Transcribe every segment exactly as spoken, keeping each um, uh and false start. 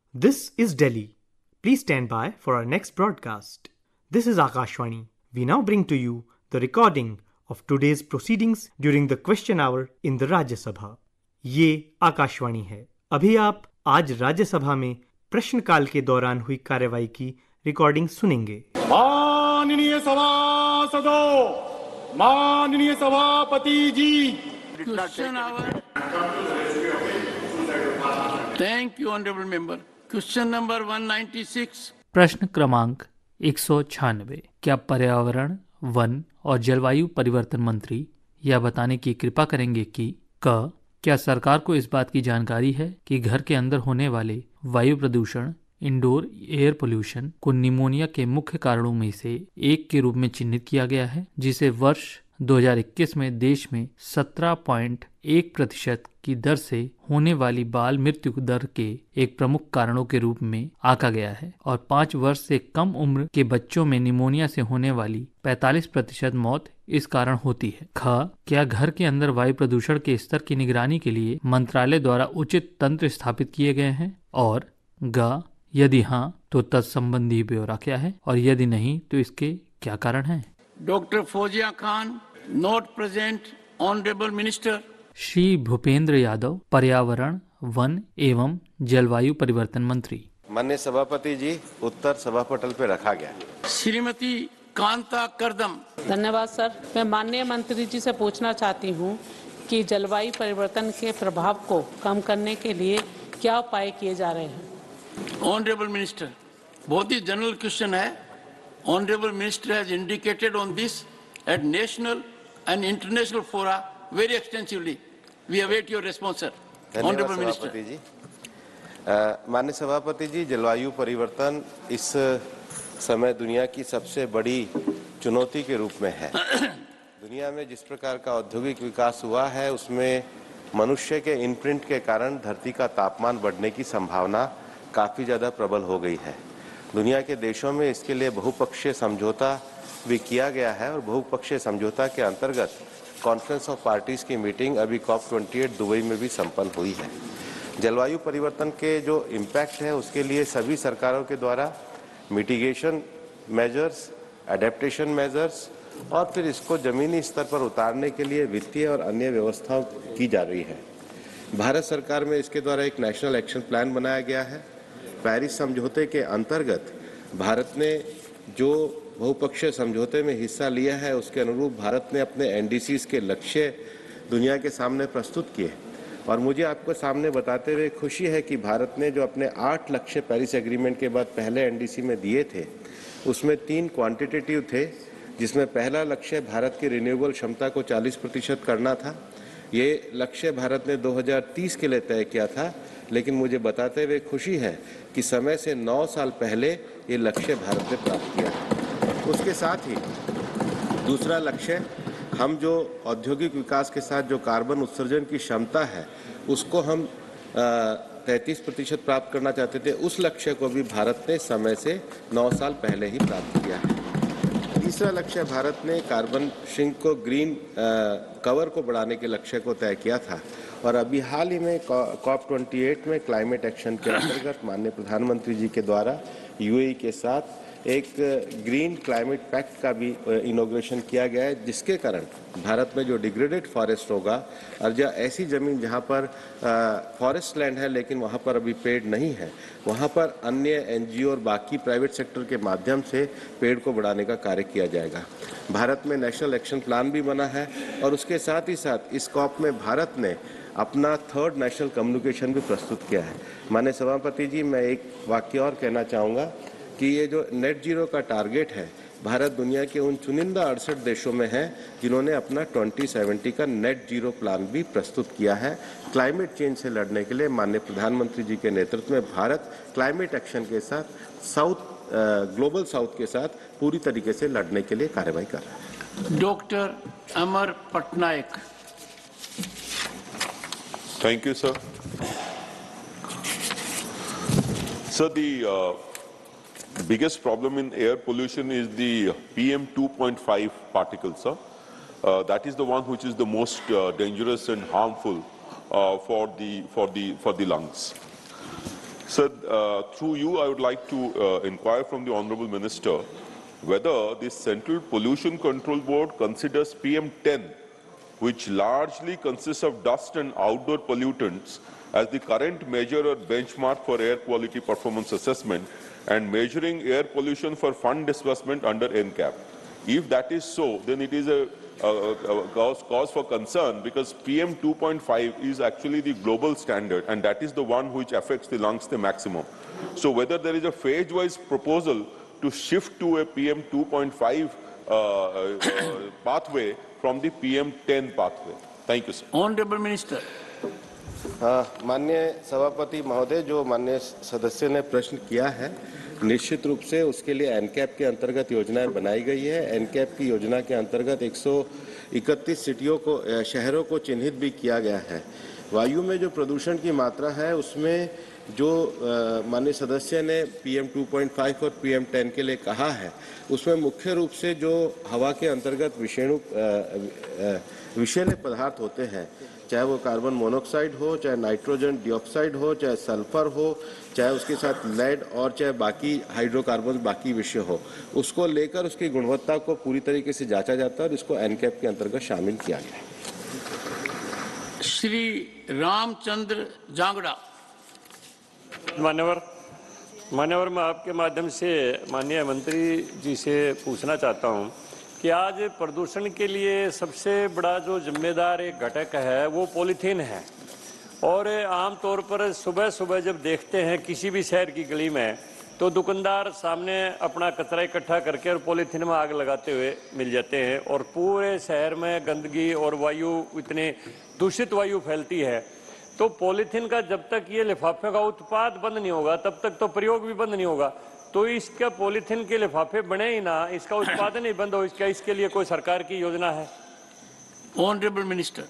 This is Delhi. Please stand by for our next broadcast. This is Akashvani. We now bring to you the recording of today's proceedings during the question hour in the Rajya Sabha. ये आकाशवाणी है. अभी आप आज राज्य सभा में प्रश्नकाल के दौरान हुई कार्यवाही की रिकॉर्डिंग सुनेंगे. माननीय सभासदों, माननीय सभापति जी. Question hour. Thank you, honorable member. Question number one ninety-six. प्रश्न क्रमांक एक सौ छियानवे. क्या पर्यावरण, वन और जलवायु परिवर्तन मंत्री यह बताने की कृपा करेंगे कि क क्या सरकार को इस बात की जानकारी है कि घर के अंदर होने वाले वायु प्रदूषण, इंडोर एयर पोल्यूशन को निमोनिया के मुख्य कारणों में से एक के रूप में चिन्हित किया गया है, जिसे वर्ष दो हज़ार इक्कीस में देश में सत्रह पॉइंट एक प्रतिशत की दर से होने वाली बाल मृत्यु दर के एक प्रमुख कारणों के रूप में आंका गया है और पाँच वर्ष से कम उम्र के बच्चों में निमोनिया से होने वाली पैंतालीस प्रतिशत मौत इस कारण होती है. ख क्या घर के अंदर वायु प्रदूषण के स्तर की निगरानी के लिए मंत्रालय द्वारा उचित तंत्र स्थापित किए गए हैं, और ग यदि हाँ तो तत्संबंधी ब्यौरा क्या है और यदि नहीं तो इसके क्या कारण हैं. Doctor Fozia Khan, not present. Honorable Minister. Shri Bhupender Yadav, पर्यावरण, वन एवं जलवायु परिवर्तन मंत्री. माननीय सभापति जी, उत्तर सभा पटल पे रखा गया. श्रीमती कांता करदम. धन्यवाद सर. मैं माननीय मंत्री जी से पूछना चाहती हूँ कि जलवायु परिवर्तन के प्रभाव को कम करने के लिए क्या उपाय किए जा रहे हैं. Honorable Minister, बहुत ही जनरल क्वेश्चन है. Honorable Minister has indicated on this at national and international fora very extensively. We await your response, sir. Honorable Minister. सभापति जी, माननीय सभापति जी, जलवायु परिवर्तन इस समय दुनिया की सबसे बड़ी चुनौती के रूप में है. दुनिया में जिस प्रकार का औद्योगिक विकास हुआ है, उसमें मनुष्य के इनप्रिंट के कारण धरती का तापमान बढ़ने की संभावना काफ़ी ज़्यादा प्रबल हो गई है. दुनिया के देशों में इसके लिए बहुपक्षीय समझौता भी किया गया है और बहुपक्षीय समझौता के अंतर्गत कॉन्फ्रेंस ऑफ पार्टीज की मीटिंग अभी कॉप अट्ठाईस दुबई में भी संपन्न हुई है. जलवायु परिवर्तन के जो इम्पैक्ट है उसके लिए सभी सरकारों के द्वारा मिटिगेशन मेजर्स, एडेप्टेशन मेजर्स और फिर इसको ज़मीनी स्तर पर उतारने के लिए वित्तीय और अन्य व्यवस्थाएं की जा रही है. भारत सरकार में इसके द्वारा एक नेशनल एक्शन प्लान बनाया गया है. पेरिस समझौते के अंतर्गत भारत ने जो बहुपक्षीय समझौते में हिस्सा लिया है उसके अनुरूप भारत ने अपने एनडीसीज के लक्ष्य दुनिया के सामने प्रस्तुत किए और मुझे आपको सामने बताते हुए खुशी है कि भारत ने जो अपने आठ लक्ष्य पेरिस एग्रीमेंट के बाद पहले एनडीसी में दिए थे, उसमें तीन क्वांटिटेटिव थे, जिसमें पहला लक्ष्य भारत की रिन्यूएबल क्षमता को चालीस प्रतिशत करना था. ये लक्ष्य भारत ने दो हज़ार तीस के लिए तय किया था, लेकिन मुझे बताते हुए खुशी है कि समय से नौ साल पहले ये लक्ष्य भारत ने प्राप्त किया. उसके साथ ही दूसरा लक्ष्य, हम जो औद्योगिक विकास के साथ जो कार्बन उत्सर्जन की क्षमता है उसको हम तैंतीस प्रतिशत प्राप्त करना चाहते थे, उस लक्ष्य को भी भारत ने समय से नौ साल पहले ही प्राप्त किया है. तीसरा लक्ष्य, भारत ने कार्बन सिंक को ग्रीन आ, कवर को बढ़ाने के लक्ष्य को तय किया था और अभी हाल ही में कॉप अट्ठाईस में क्लाइमेट एक्शन के अंतर्गत माननीय प्रधानमंत्री जी के द्वारा यूएई के साथ एक ग्रीन क्लाइमेट पैक्ट का भी इनॉग्रेशन किया गया है, जिसके कारण भारत में जो डिग्रेडेड फॉरेस्ट होगा और जो ऐसी ज़मीन जहां पर फॉरेस्ट लैंड है लेकिन वहां पर अभी पेड़ नहीं है, वहां पर अन्य एनजीओ और बाकी प्राइवेट सेक्टर के माध्यम से पेड़ को बढ़ाने का कार्य किया जाएगा. भारत में नेशनल एक्शन प्लान भी बना है और उसके साथ ही साथ इस कॉप में भारत ने अपना थर्ड नेशनल कम्युनिकेशन भी प्रस्तुत किया है. माननीय सभापति जी, मैं एक वाक्य और कहना चाहूँगा कि ये जो नेट जीरो का टारगेट है, भारत दुनिया के उन चुनिंदा अड़सठ देशों में है जिन्होंने अपना ट्वेंटी सेवेंटी का नेट जीरो प्लान भी प्रस्तुत किया है. क्लाइमेट चेंज से लड़ने के लिए माननीय प्रधानमंत्री जी के नेतृत्व में भारत क्लाइमेट एक्शन के साथ साउथ ग्लोबल साउथ के साथ पूरी तरीके से लड़ने के लिए कार्रवाई कर रहा है. Doctor Amar Patnaik. Thank you, sir. So the uh, biggest problem in air pollution is the P M two point five particles, sir. Uh, that is the one which is the most uh, dangerous and harmful uh, for the for the for the lungs. Sir, uh, through you, I would like to uh, inquire from the Honorable Minister whether the Central Pollution Control Board considers P M ten, which largely consists of dust and outdoor pollutants, as the current measure or benchmark for air quality performance assessment and measuring air pollution for fund disbursement under N CAP. If that is so, then it is a, a, a cause, cause for concern, because P M two point five is actually the global standard, and that is the one which affects the lungs the maximum. So whether there is a phase-wise proposal to shift to a P M two point five uh, uh, pathway from the P M ten pathway. Thank you, sir. Honorable Minister. माननीय सभापति महोदय, जो माननीय सदस्य ने प्रश्न किया है, निश्चित रूप से उसके लिए एनकैप के अंतर्गत योजनाएं बनाई गई है। एनकैप की योजना के अंतर्गत एक सौ इकतीस सिटियों को, शहरों को चिन्हित भी किया गया है। वायु में जो प्रदूषण की मात्रा है, उसमें जो माननीय सदस्य ने P M two point five और पी एम टेन के लिए कहा है, उसमें मुख्य रूप से जो हवा के अंतर्गत विषाणु विषैले पदार्थ होते हैं, चाहे वो कार्बन मोनोऑक्साइड हो, चाहे नाइट्रोजन डाइऑक्साइड हो, चाहे सल्फर हो, चाहे उसके साथ लेड और चाहे बाकी हाइड्रोकार्बन बाकी विषय हो, उसको लेकर उसकी गुणवत्ता को पूरी तरीके से जांचा जाता है और इसको एनकैप के अंतर्गत शामिल किया गया है। श्री रामचंद्र जांगड़ा। मान्यवर मान्यवर मैं आपके माध्यम से माननीय मंत्री जी से पूछना चाहता हूं कि आज प्रदूषण के लिए सबसे बड़ा जो जिम्मेदार एक घटक है वो पॉलीथीन है। और आमतौर पर सुबह सुबह जब देखते हैं किसी भी शहर की गली में, तो दुकानदार सामने अपना कचरा इकट्ठा करके और पॉलीथीन में आग लगाते हुए मिल जाते हैं और पूरे शहर में गंदगी और वायु, इतनी दूषित वायु फैलती है। तो पॉलीथीन का जब तक ये लिफाफे का उत्पाद बंद नहीं होगा, तब तक तो प्रयोग भी बंद नहीं होगा। तो इसका पॉलीथीन के लिफाफे बने ही ना, इसका उत्पादन ही बंद हो, इसका इसके लिए कोई सरकार की योजना है? Honourable minister.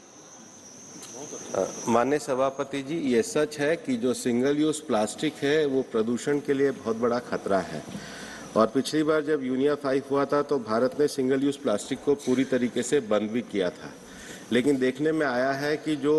माननीय सभापति जी, ये सच है कि जो सिंगल यूज प्लास्टिक है वो प्रदूषण के लिए बहुत बड़ा खतरा है। और पिछली बार जब यूनिया फाइव हुआ था तो भारत ने सिंगल यूज प्लास्टिक को पूरी तरीके से बंद भी किया था। लेकिन देखने में आया है कि जो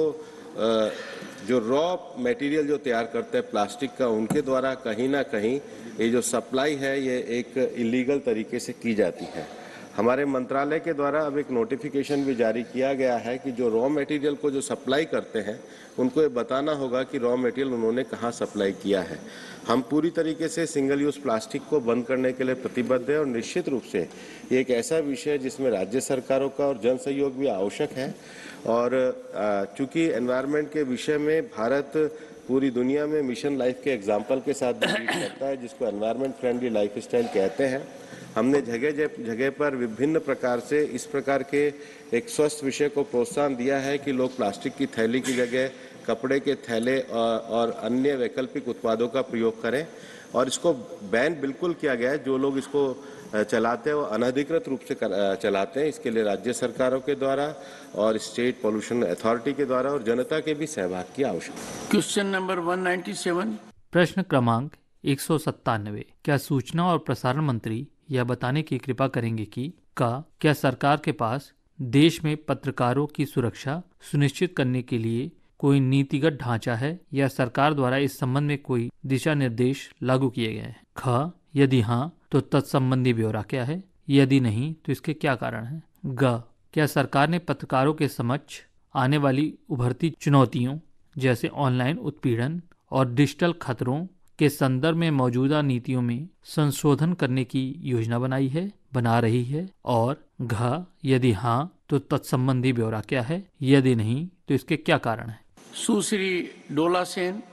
जो रॉ मटेरियल जो तैयार करते हैं प्लास्टिक का, उनके द्वारा कहीं ना कहीं ये जो सप्लाई है ये एक इलीगल तरीके से की जाती है। हमारे मंत्रालय के द्वारा अब एक नोटिफिकेशन भी जारी किया गया है कि जो रॉ मटेरियल को जो सप्लाई करते हैं उनको ये बताना होगा कि रॉ मटेरियल उन्होंने कहाँ सप्लाई किया है। हम पूरी तरीके से सिंगल यूज प्लास्टिक को बंद करने के लिए प्रतिबद्ध है और निश्चित रूप से ये एक ऐसा विषय है जिसमें राज्य सरकारों का और जन सहयोग भी आवश्यक है। और चूंकि एनवायरनमेंट के विषय में भारत पूरी दुनिया में मिशन लाइफ के एग्जाम्पल के साथ लीड करता है, जिसको एनवायरनमेंट फ्रेंडली लाइफ स्टाइल कहते हैं। हमने जगह जगह पर विभिन्न प्रकार से इस प्रकार के एक स्वस्थ विषय को प्रोत्साहन दिया है कि लोग प्लास्टिक की थैली की जगह कपड़े के थैले और, और अन्य वैकल्पिक उत्पादों का प्रयोग करें। और इसको बैन बिल्कुल किया गया है। जो लोग इसको चलाते हैं वो अनधिकृत रूप से चलाते हैं। इसके लिए राज्य सरकारों के द्वारा और स्टेट पॉल्यूशन अथॉरिटी के द्वारा और जनता के भी सहभाग की आवश्यकता है। क्वेश्चन नंबर एक सौ सत्तानवे। प्रश्न क्रमांक एक सौ सत्तानवे। क्या सूचना और प्रसारण मंत्री यह बताने की कृपा करेंगे कि का क्या सरकार के पास देश में पत्रकारों की सुरक्षा सुनिश्चित करने के लिए कोई नीतिगत ढांचा है या सरकार द्वारा इस संबंध में कोई दिशा निर्देश लागू किए गए हैं? ख यदि हाँ तो तत्संबंधी ब्यौरा क्या है? यदि नहीं तो इसके क्या कारण है? ग क्या सरकार ने पत्रकारों के समक्ष आने वाली उभरती चुनौतियों जैसे ऑनलाइन उत्पीड़न और डिजिटल खतरों के संदर्भ में मौजूदा नीतियों में संशोधन करने की योजना बनाई है, बना रही है? और घ यदि हाँ तो तत्संबंधी ब्यौरा क्या है? यदि नहीं तो इसके क्या कारण है? Sushri Dola Sen,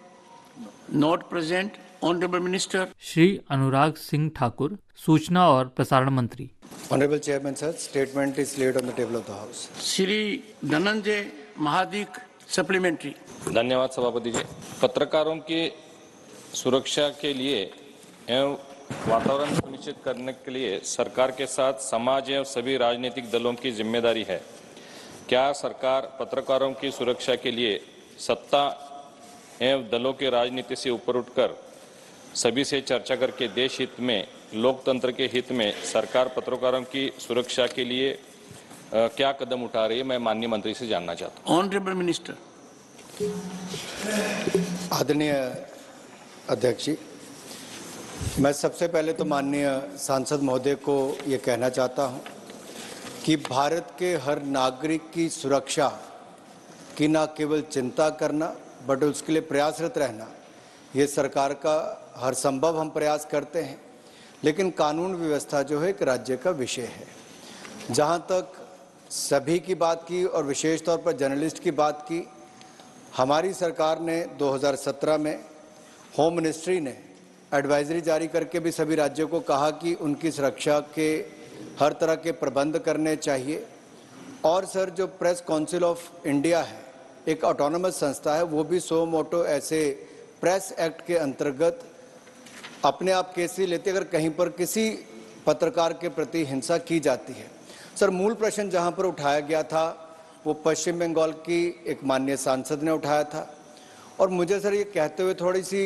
not present. Honourable minister. Shri Anurag Singh Thakur, सूचना और प्रसारण मंत्री। Honourable chairman sir, statement is laid on the table of the house. Shri Dhananjay Mahadik, supplementary. धन्यवाद सभापति जी। पत्रकारों की सुरक्षा के लिए एवं वातावरण सुनिश्चित करने के लिए सरकार के साथ समाज एवं सभी राजनीतिक दलों की जिम्मेदारी है। क्या सरकार पत्रकारों की सुरक्षा के लिए सत्ता एवं दलों के राजनीति से ऊपर उठकर सभी से चर्चा करके देश हित में, लोकतंत्र के हित में सरकार पत्रकारों की सुरक्षा के लिए आ, क्या कदम उठा रही है, मैं माननीय मंत्री से जानना चाहता हूँ। Honourable minister. आदरणीय अध्यक्ष जी, मैं सबसे पहले तो माननीय सांसद महोदय को ये कहना चाहता हूँ कि भारत के हर नागरिक की सुरक्षा की न केवल चिंता करना बट उसके लिए प्रयासरत रहना, ये सरकार का हर संभव हम प्रयास करते हैं। लेकिन कानून व्यवस्था जो है एक राज्य का विषय है। जहाँ तक सभी की बात की और विशेष तौर पर जर्नलिस्ट की बात की, हमारी सरकार ने दो हज़ार सत्रह में होम मिनिस्ट्री ने एडवाइजरी जारी करके भी सभी राज्यों को कहा कि उनकी सुरक्षा के हर तरह के प्रबंध करने चाहिए। और सर, जो प्रेस काउंसिल ऑफ इंडिया है, एक ऑटोनोमस संस्था है, वो भी सो मोटो ऐसे प्रेस एक्ट के अंतर्गत अपने आप केस लेते अगर कहीं पर किसी पत्रकार के प्रति हिंसा की जाती है। सर, मूल प्रश्न जहां पर उठाया गया था वो पश्चिम बंगाल की एक माननीय सांसद ने उठाया था और मुझे सर ये कहते हुए थोड़ी सी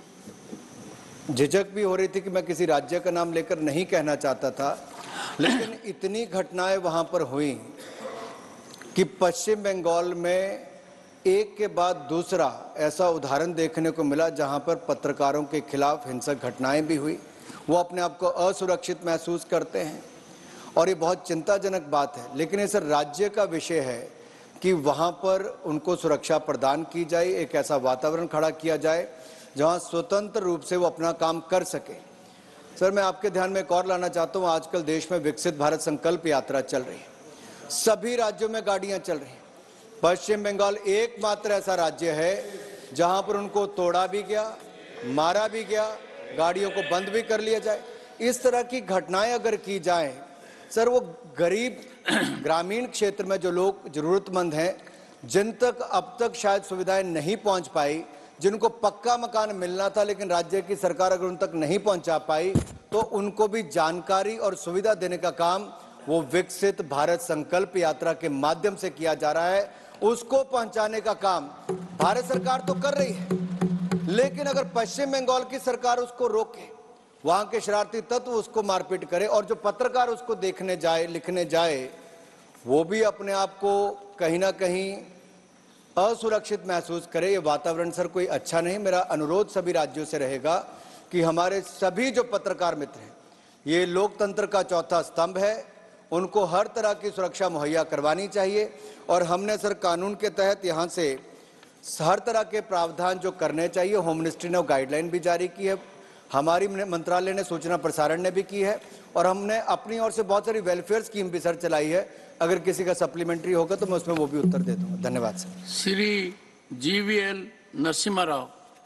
झिझक भी हो रही थी कि मैं किसी राज्य का नाम लेकर नहीं कहना चाहता था, लेकिन इतनी घटनाएं वहां पर हुई कि पश्चिम बंगाल में एक के बाद दूसरा ऐसा उदाहरण देखने को मिला जहां पर पत्रकारों के खिलाफ हिंसक घटनाएं भी हुई। वो अपने आप को असुरक्षित महसूस करते हैं और ये बहुत चिंताजनक बात है। लेकिन ये सर राज्य का विषय है कि वहां पर उनको सुरक्षा प्रदान की जाए, एक ऐसा वातावरण खड़ा किया जाए जहां स्वतंत्र रूप से वो अपना काम कर सके। सर, मैं आपके ध्यान में एक और लाना चाहता हूँ, आजकल देश में विकसित भारत संकल्प यात्रा चल रही है, सभी राज्यों में गाड़ियां चल रही हैं। पश्चिम बंगाल एकमात्र ऐसा राज्य है जहां पर उनको तोड़ा भी गया, मारा भी गया, गाड़ियों को बंद भी कर लिया जाए। इस तरह की घटनाएं अगर की जाएं, सर, वो गरीब ग्रामीण क्षेत्र में जो लोग जरूरतमंद हैं, जिन तक अब तक शायद सुविधाएं नहीं पहुंच पाई, जिनको पक्का मकान मिलना था लेकिन राज्य की सरकार अगर उन तक नहीं पहुंचा पाई, तो उनको भी जानकारी और सुविधा देने का काम वो विकसित भारत संकल्प यात्रा के माध्यम से किया जा रहा है। उसको पहुंचाने का काम भारत सरकार तो कर रही है, लेकिन अगर पश्चिम बंगाल की सरकार उसको रोके, वहां के शरारती तत्व उसको मारपीट करे और जो पत्रकार उसको देखने जाए, लिखने जाए, वो भी अपने आप को कहीं ना कहीं असुरक्षित महसूस करे, ये वातावरण सर कोई अच्छा नहीं। मेरा अनुरोध सभी राज्यों से रहेगा कि हमारे सभी जो पत्रकार मित्र हैं, ये लोकतंत्र का चौथा स्तंभ है, उनको हर तरह की सुरक्षा मुहैया करवानी चाहिए। और हमने सर कानून के तहत यहाँ से हर तरह के प्रावधान जो करने चाहिए, होम मिनिस्ट्री ने गाइडलाइन भी जारी की है, हमारी मंत्रालय ने सूचना प्रसारण ने भी की है और हमने अपनी ओर से बहुत सारी वेलफेयर स्कीम भी सर चलाई है। अगर किसी का सप्लीमेंट्री होगा तो मैं उसमें वो भी उत्तर दे दूंगा। धन्यवाद sir. Shri G V L Narasimha Rao.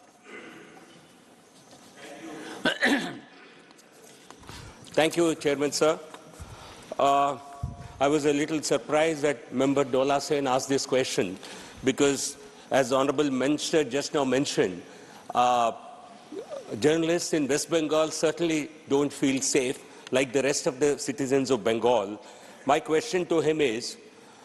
Thank you, Chairman, sir. Uh, I was a little surprised that Member Dola Sen asked this question because, as the Honorable Minister just now mentioned, uh, journalists in West Bengal certainly don't feel safe like the rest of the citizens of Bengal. My question to him is,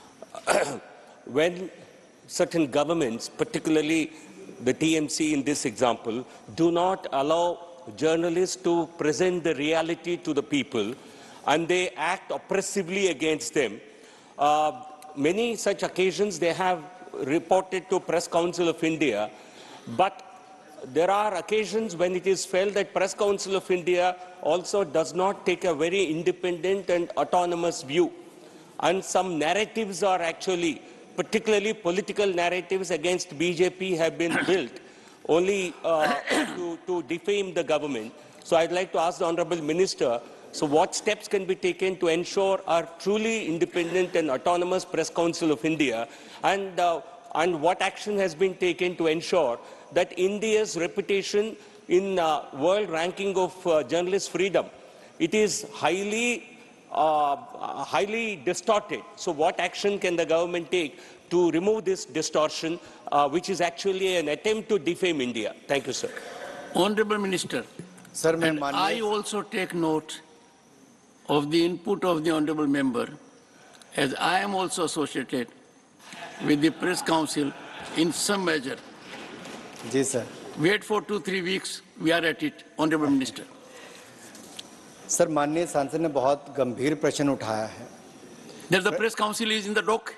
when certain governments, particularly the T M C in this example, do not allow journalists to present the reality to the people and they act oppressively against them, uh, many such occasions they have reported to Press Council of India, but there are occasions when it is felt that Press Council of India also does not take a very independent and autonomous view. And some narratives are actually, particularly political narratives against B J P have been built only uh, to, to defame the government. So I'd like to ask the Honorable Minister, so what steps can be taken to ensure our truly independent and autonomous Press Council of India, and, uh, and what action has been taken to ensure that India's reputation in uh, world ranking of uh, journalist freedom, it is highly, uh, highly distorted. So what action can the government take to remove this distortion, uh, which is actually an attempt to defame India? Thank you, sir. Honorable Minister, sir, and I also take note of the input of the Honorable Member, as I am also associated with the Press Council in some measure. जी sir. Wait for two, three weeks, we are at it, Honorable Minister. Sir, माननीय सांसद ने बहुत गंभीर प्रश्न उठाया है। That the Press Council is in the dock.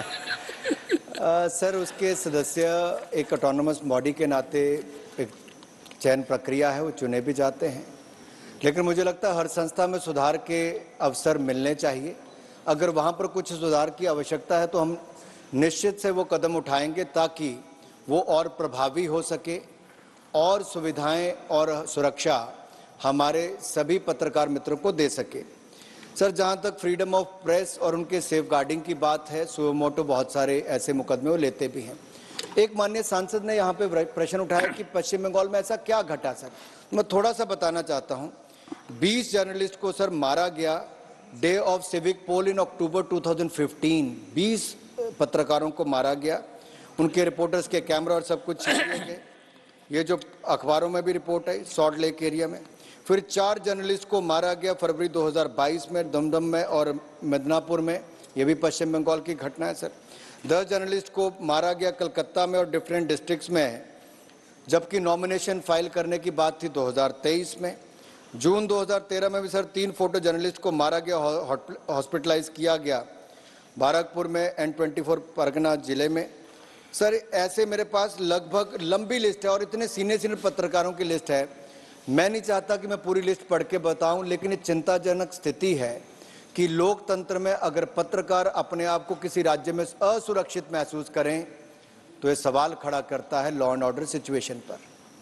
uh, sir, उसके सदस्य एक ऑटोनोमस बॉडी के नाते एक चयन प्रक्रिया है, वो चुने भी जाते हैं। लेकिन मुझे लगता है हर संस्था में सुधार के अवसर मिलने चाहिए। अगर वहाँ पर कुछ सुधार की आवश्यकता है तो हम निश्चित से वो कदम उठाएंगे ताकि वो और प्रभावी हो सके और सुविधाएं और सुरक्षा हमारे सभी पत्रकार मित्रों को दे सके। सर, जहाँ तक फ्रीडम ऑफ प्रेस और उनके सेफ गार्डिंग की बात है, सुओ मोटो बहुत सारे ऐसे मुकदमे वो लेते भी हैं। एक माननीय सांसद ने यहाँ पे प्रश्न उठाया कि पश्चिम बंगाल में ऐसा क्या घटा सर। मैं थोड़ा सा बताना चाहता हूँ। बीस जर्नलिस्ट को सर मारा गया day of civic poll in October दो हज़ार पंद्रह। बीस पत्रकारों को मारा गया, उनके रिपोर्टर्स के कैमरा और सब कुछ छीन लिए गए। ये जो अखबारों में भी रिपोर्ट आई सॉल्ट लेक एरिया में। फिर चार जर्नलिस्ट को मारा गया फरवरी दो हज़ार बाईस में दमदम में और मिदनापुर में, ये भी पश्चिम बंगाल की घटना है सर। दस जर्नलिस्ट को मारा गया कलकत्ता में और डिफरेंट डिस्ट्रिक्ट्स में, जबकि नॉमिनेशन फाइल करने की बात थी दो हज़ार तेईस में। जून दो हज़ार तेरह में भी सर तीन फोटो जर्नलिस्ट को मारा गया, हॉस्पिटलाइज किया गया बाराकपुर में एंड ट्वेंटी फोर परगना जिले में। सर ऐसे मेरे पास लगभग लंबी लिस्ट है और इतने सीनियर सीनियर पत्रकारों की लिस्ट है। मैं नहीं चाहता कि मैं पूरी लिस्ट पढ़ के बताऊं, लेकिन ये चिंताजनक स्थिति है कि लोकतंत्र में अगर पत्रकार अपने आप को किसी राज्य में असुरक्षित महसूस करें तो ये सवाल खड़ा करता है लॉ एंड ऑर्डर सिचुएशन पर।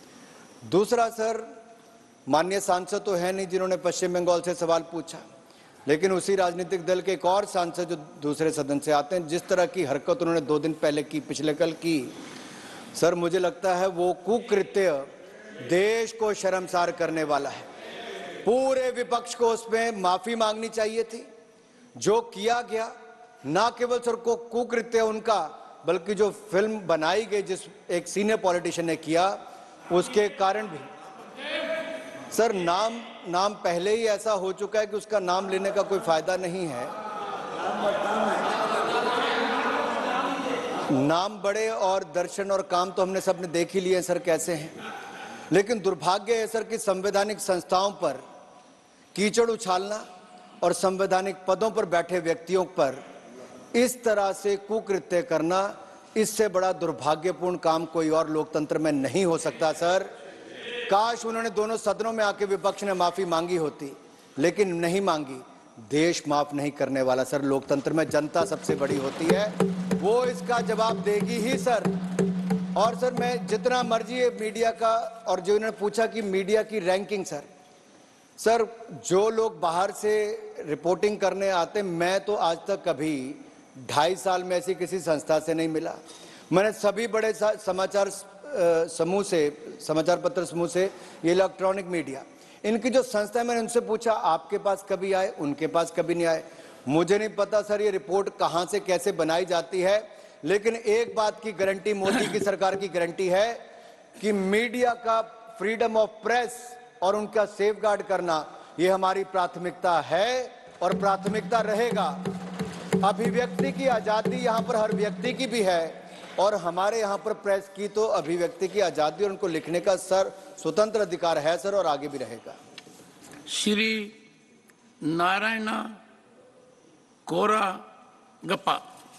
दूसरा सर, माननीय सांसद तो है नहीं जिन्होंने पश्चिम बंगाल से सवाल पूछा, लेकिन उसी राजनीतिक दल के एक और सांसद जो दूसरे सदन से आते हैं, जिस तरह की हरकत उन्होंने दो दिन पहले की, पिछले कल की, सर मुझे लगता है वो कुकृत्य देश को शर्मसार करने वाला है। पूरे विपक्ष को उसमें माफी मांगनी चाहिए थी। जो किया गया ना केवल सर को कुकृत्य उनका, बल्कि जो फिल्म बनाई गई जिस एक सीनियर पॉलिटिशियन ने किया, उसके कारण भी सर नाम नाम पहले ही ऐसा हो चुका है कि उसका नाम लेने का कोई फायदा नहीं है। नाम बड़े और दर्शन और काम तो हमने सबने देख ही लिए सर कैसे हैं। लेकिन दुर्भाग्य है सर कि संवैधानिक संस्थाओं पर कीचड़ उछालना और संवैधानिक पदों पर बैठे व्यक्तियों पर इस तरह से कुकृत्य करना, इससे बड़ा दुर्भाग्यपूर्ण काम कोई और लोकतंत्र में नहीं हो सकता सर। काश उन्होंने दोनों सदनों में आके विपक्ष ने माफी मांगी होती, लेकिन नहीं मांगी। देश माफ नहीं करने वाला सर। लोकतंत्र में जनता सबसे बड़ी होती है, वो इसका जवाब देगी ही सर। और सर मैं जितना मर्जी है मीडिया का, और जो इन्होंने पूछा कि मीडिया की रैंकिंग सर, सर जो लोग बाहर से रिपोर्टिंग करने आते, मैं तो आज तक कभी ढाई साल में ऐसी किसी संस्था से नहीं मिला। मैंने सभी बड़े समाचार समूह से, समाचार पत्र समूह से, ये इलेक्ट्रॉनिक मीडिया, इनकी जो संस्था है, मैंने उनसे पूछा आपके पास कभी आए, उनके पास कभी नहीं आए। मुझे नहीं पता सर ये रिपोर्ट कहाँ से कैसे बनाई जाती है, लेकिन एक बात की गारंटी मोदी की सरकार की गारंटी है कि मीडिया का फ्रीडम ऑफ प्रेस और उनका सेफगार्ड करना ये हमारी प्राथमिकता है और प्राथमिकता रहेगा। अभिव्यक्ति की आजादी यहाँ पर हर व्यक्ति की भी है और हमारे यहाँ पर प्रेस की तो अभिव्यक्ति की आजादी और उनको लिखने का सर स्वतंत्र अधिकार है सर, और आगे भी रहेगा। श्री नारायण कोरा गप्पा।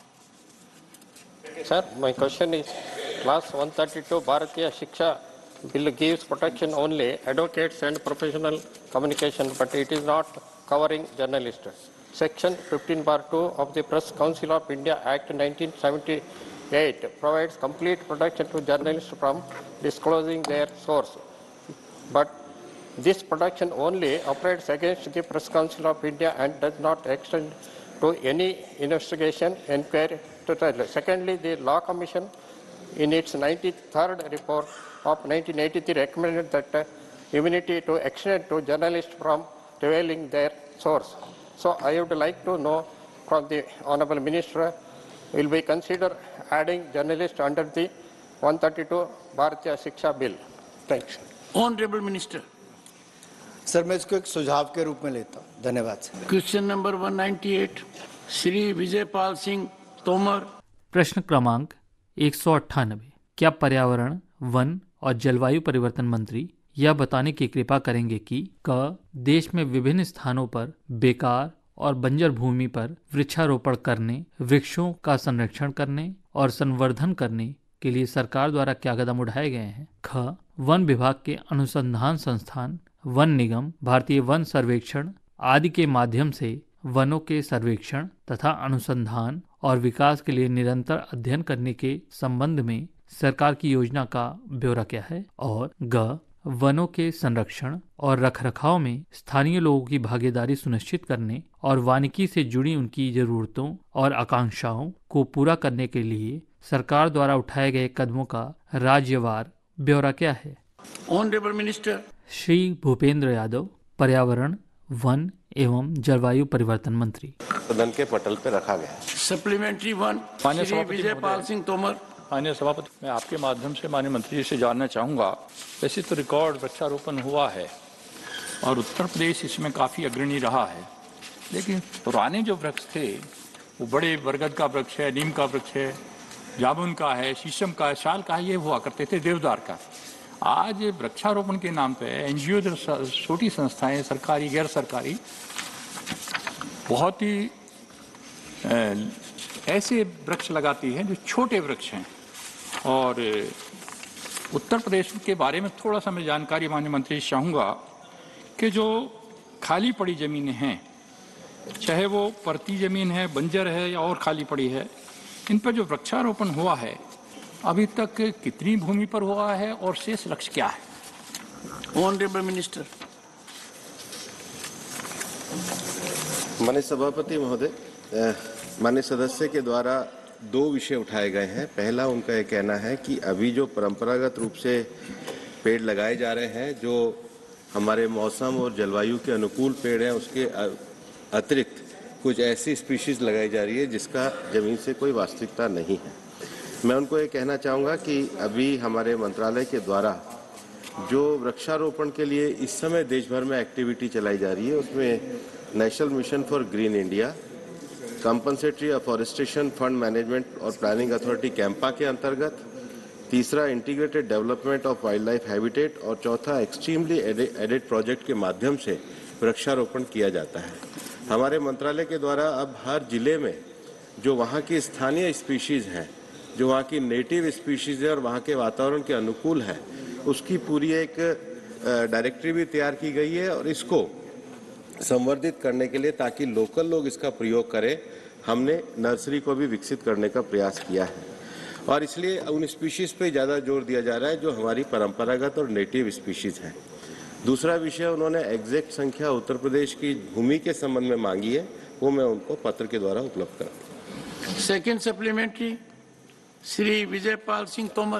Sir, my question is, Class one thirty-two Bharatiya Shiksha Bill gives protection only advocates and professional communication, but it is not covering journalists. Section fifteen bar two of the Press Council of India Act nineteen seventy-eight provides complete protection to journalists from disclosing their source. But this protection only operates against the Press Council of India and does not extend to any investigation, inquiry, to trial. Secondly, the Law Commission in its ninety-third report of nineteen eighty-three recommended that uh, immunity to extend to journalists from revealing their source. So I would like to know from the Honorable Minister, will we consider adding journalists under the one thirty-two Bharatiya Shiksha Bill? Thanks. Honorable Minister. Sir मैं इसको एक सुझाव के रूप में लेता हूँ। धन्यवाद sir. Question number one ninety-eight, Shri Vijaypal Singh Tomar. प्रश्न क्रमांक एक सौ अट्ठानबे। क्या पर्यावरण, वन और जलवायु परिवर्तन मंत्री यह बताने की कृपा करेंगे कि क देश में विभिन्न स्थानों पर बेकार और बंजर भूमि पर वृक्षारोपण करने, वृक्षों का संरक्षण करने और संवर्धन करने के लिए सरकार द्वारा क्या कदम उठाए गए हैं? ख. वन विभाग के अनुसंधान संस्थान, वन निगम, भारतीय वन सर्वेक्षण आदि के माध्यम से वनों के सर्वेक्षण तथा अनुसंधान और विकास के लिए निरंतर अध्ययन करने के संबंध में सरकार की योजना का ब्यौरा क्या है? और ग. वनों के संरक्षण और रखरखाव में स्थानीय लोगों की भागीदारी सुनिश्चित करने और वानिकी से जुड़ी उनकी जरूरतों और आकांक्षाओं को पूरा करने के लिए सरकार द्वारा उठाए गए कदमों का राज्यवार ब्यौरा क्या है? ऑनरेबल मिनिस्टर श्री भूपेंद्र यादव, पर्यावरण, वन एवं जलवायु परिवर्तन मंत्री। सदन के पटल पर रखा गया। सप्लीमेंट्री वन, माननीय श्री सभापति विजय पाल सिंह तोमर। माननीय सभापति, मैं आपके माध्यम से माननीय मंत्री जी से जानना चाहूँगा, वैसे तो रिकॉर्ड वृक्षारोपण हुआ है और उत्तर प्रदेश इसमें काफ़ी अग्रणी रहा है, लेकिन पुराने जो वृक्ष थे वो बड़े बरगद का वृक्ष है, नीम का वृक्ष है, जामुन का है, शीशम का है, साल का है, ये हुआ करते थे, देवदार का। आज वृक्षारोपण के नाम पे एनजीओ, छोटी संस्थाएं, सरकारी गैर सरकारी, बहुत ही ऐसे वृक्ष लगाती हैं जो छोटे वृक्ष हैं। और उत्तर प्रदेश के बारे में थोड़ा सा मैं जानकारी माननीय मंत्री से चाहूँगा कि जो खाली पड़ी ज़मीनें हैं, चाहे वो परती ज़मीन है, बंजर है या और खाली पड़ी है, इन पर जो वृक्षारोपण हुआ है अभी तक कितनी भूमि पर हुआ है और शेष लक्ष्य क्या है? Honourable minister. माननीय सभापति महोदय, माननीय सदस्य के द्वारा दो विषय उठाए गए हैं। पहला उनका ये कहना है कि अभी जो परंपरागत रूप से पेड़ लगाए जा रहे हैं, जो हमारे मौसम और जलवायु के अनुकूल पेड़ हैं, उसके अतिरिक्त कुछ ऐसी स्पीशीज लगाई जा रही है जिसका जमीन से कोई वास्तविकता नहीं है। मैं उनको ये कहना चाहूँगा कि अभी हमारे मंत्रालय के द्वारा जो वृक्षारोपण के लिए इस समय देश भर में एक्टिविटी चलाई जा रही है, उसमें national mission for green India, compensatory afforestation fund management और प्लानिंग अथॉरिटी कैंपा के अंतर्गत, तीसरा integrated development of wildlife habitat और चौथा एक्सट्रीमली एडेड प्रोजेक्ट के माध्यम से वृक्षारोपण किया जाता है। हमारे मंत्रालय के द्वारा अब हर जिले में जो वहाँ की स्थानीय स्पीशीज़ हैं, जो वहाँ की नेटिव स्पीशीज़ है और वहाँ के वातावरण के अनुकूल है, उसकी पूरी एक डायरेक्टरी भी तैयार की गई है और इसको संवर्धित करने के लिए, ताकि लोकल लोग इसका प्रयोग करें, हमने नर्सरी को भी विकसित करने का प्रयास किया है। और इसलिए उन स्पीशीज़ पे ज़्यादा जोर दिया जा रहा है जो हमारी परंपरागत और नेटिव स्पीशीज़ हैं। दूसरा विषय उन्होंने एग्जैक्ट संख्या उत्तर प्रदेश की भूमि के संबंध में मांगी है, वो मैं उनको पत्र के द्वारा उपलब्ध करूँ। Second supplementary, Shri Vijay Pal Singh Tomar.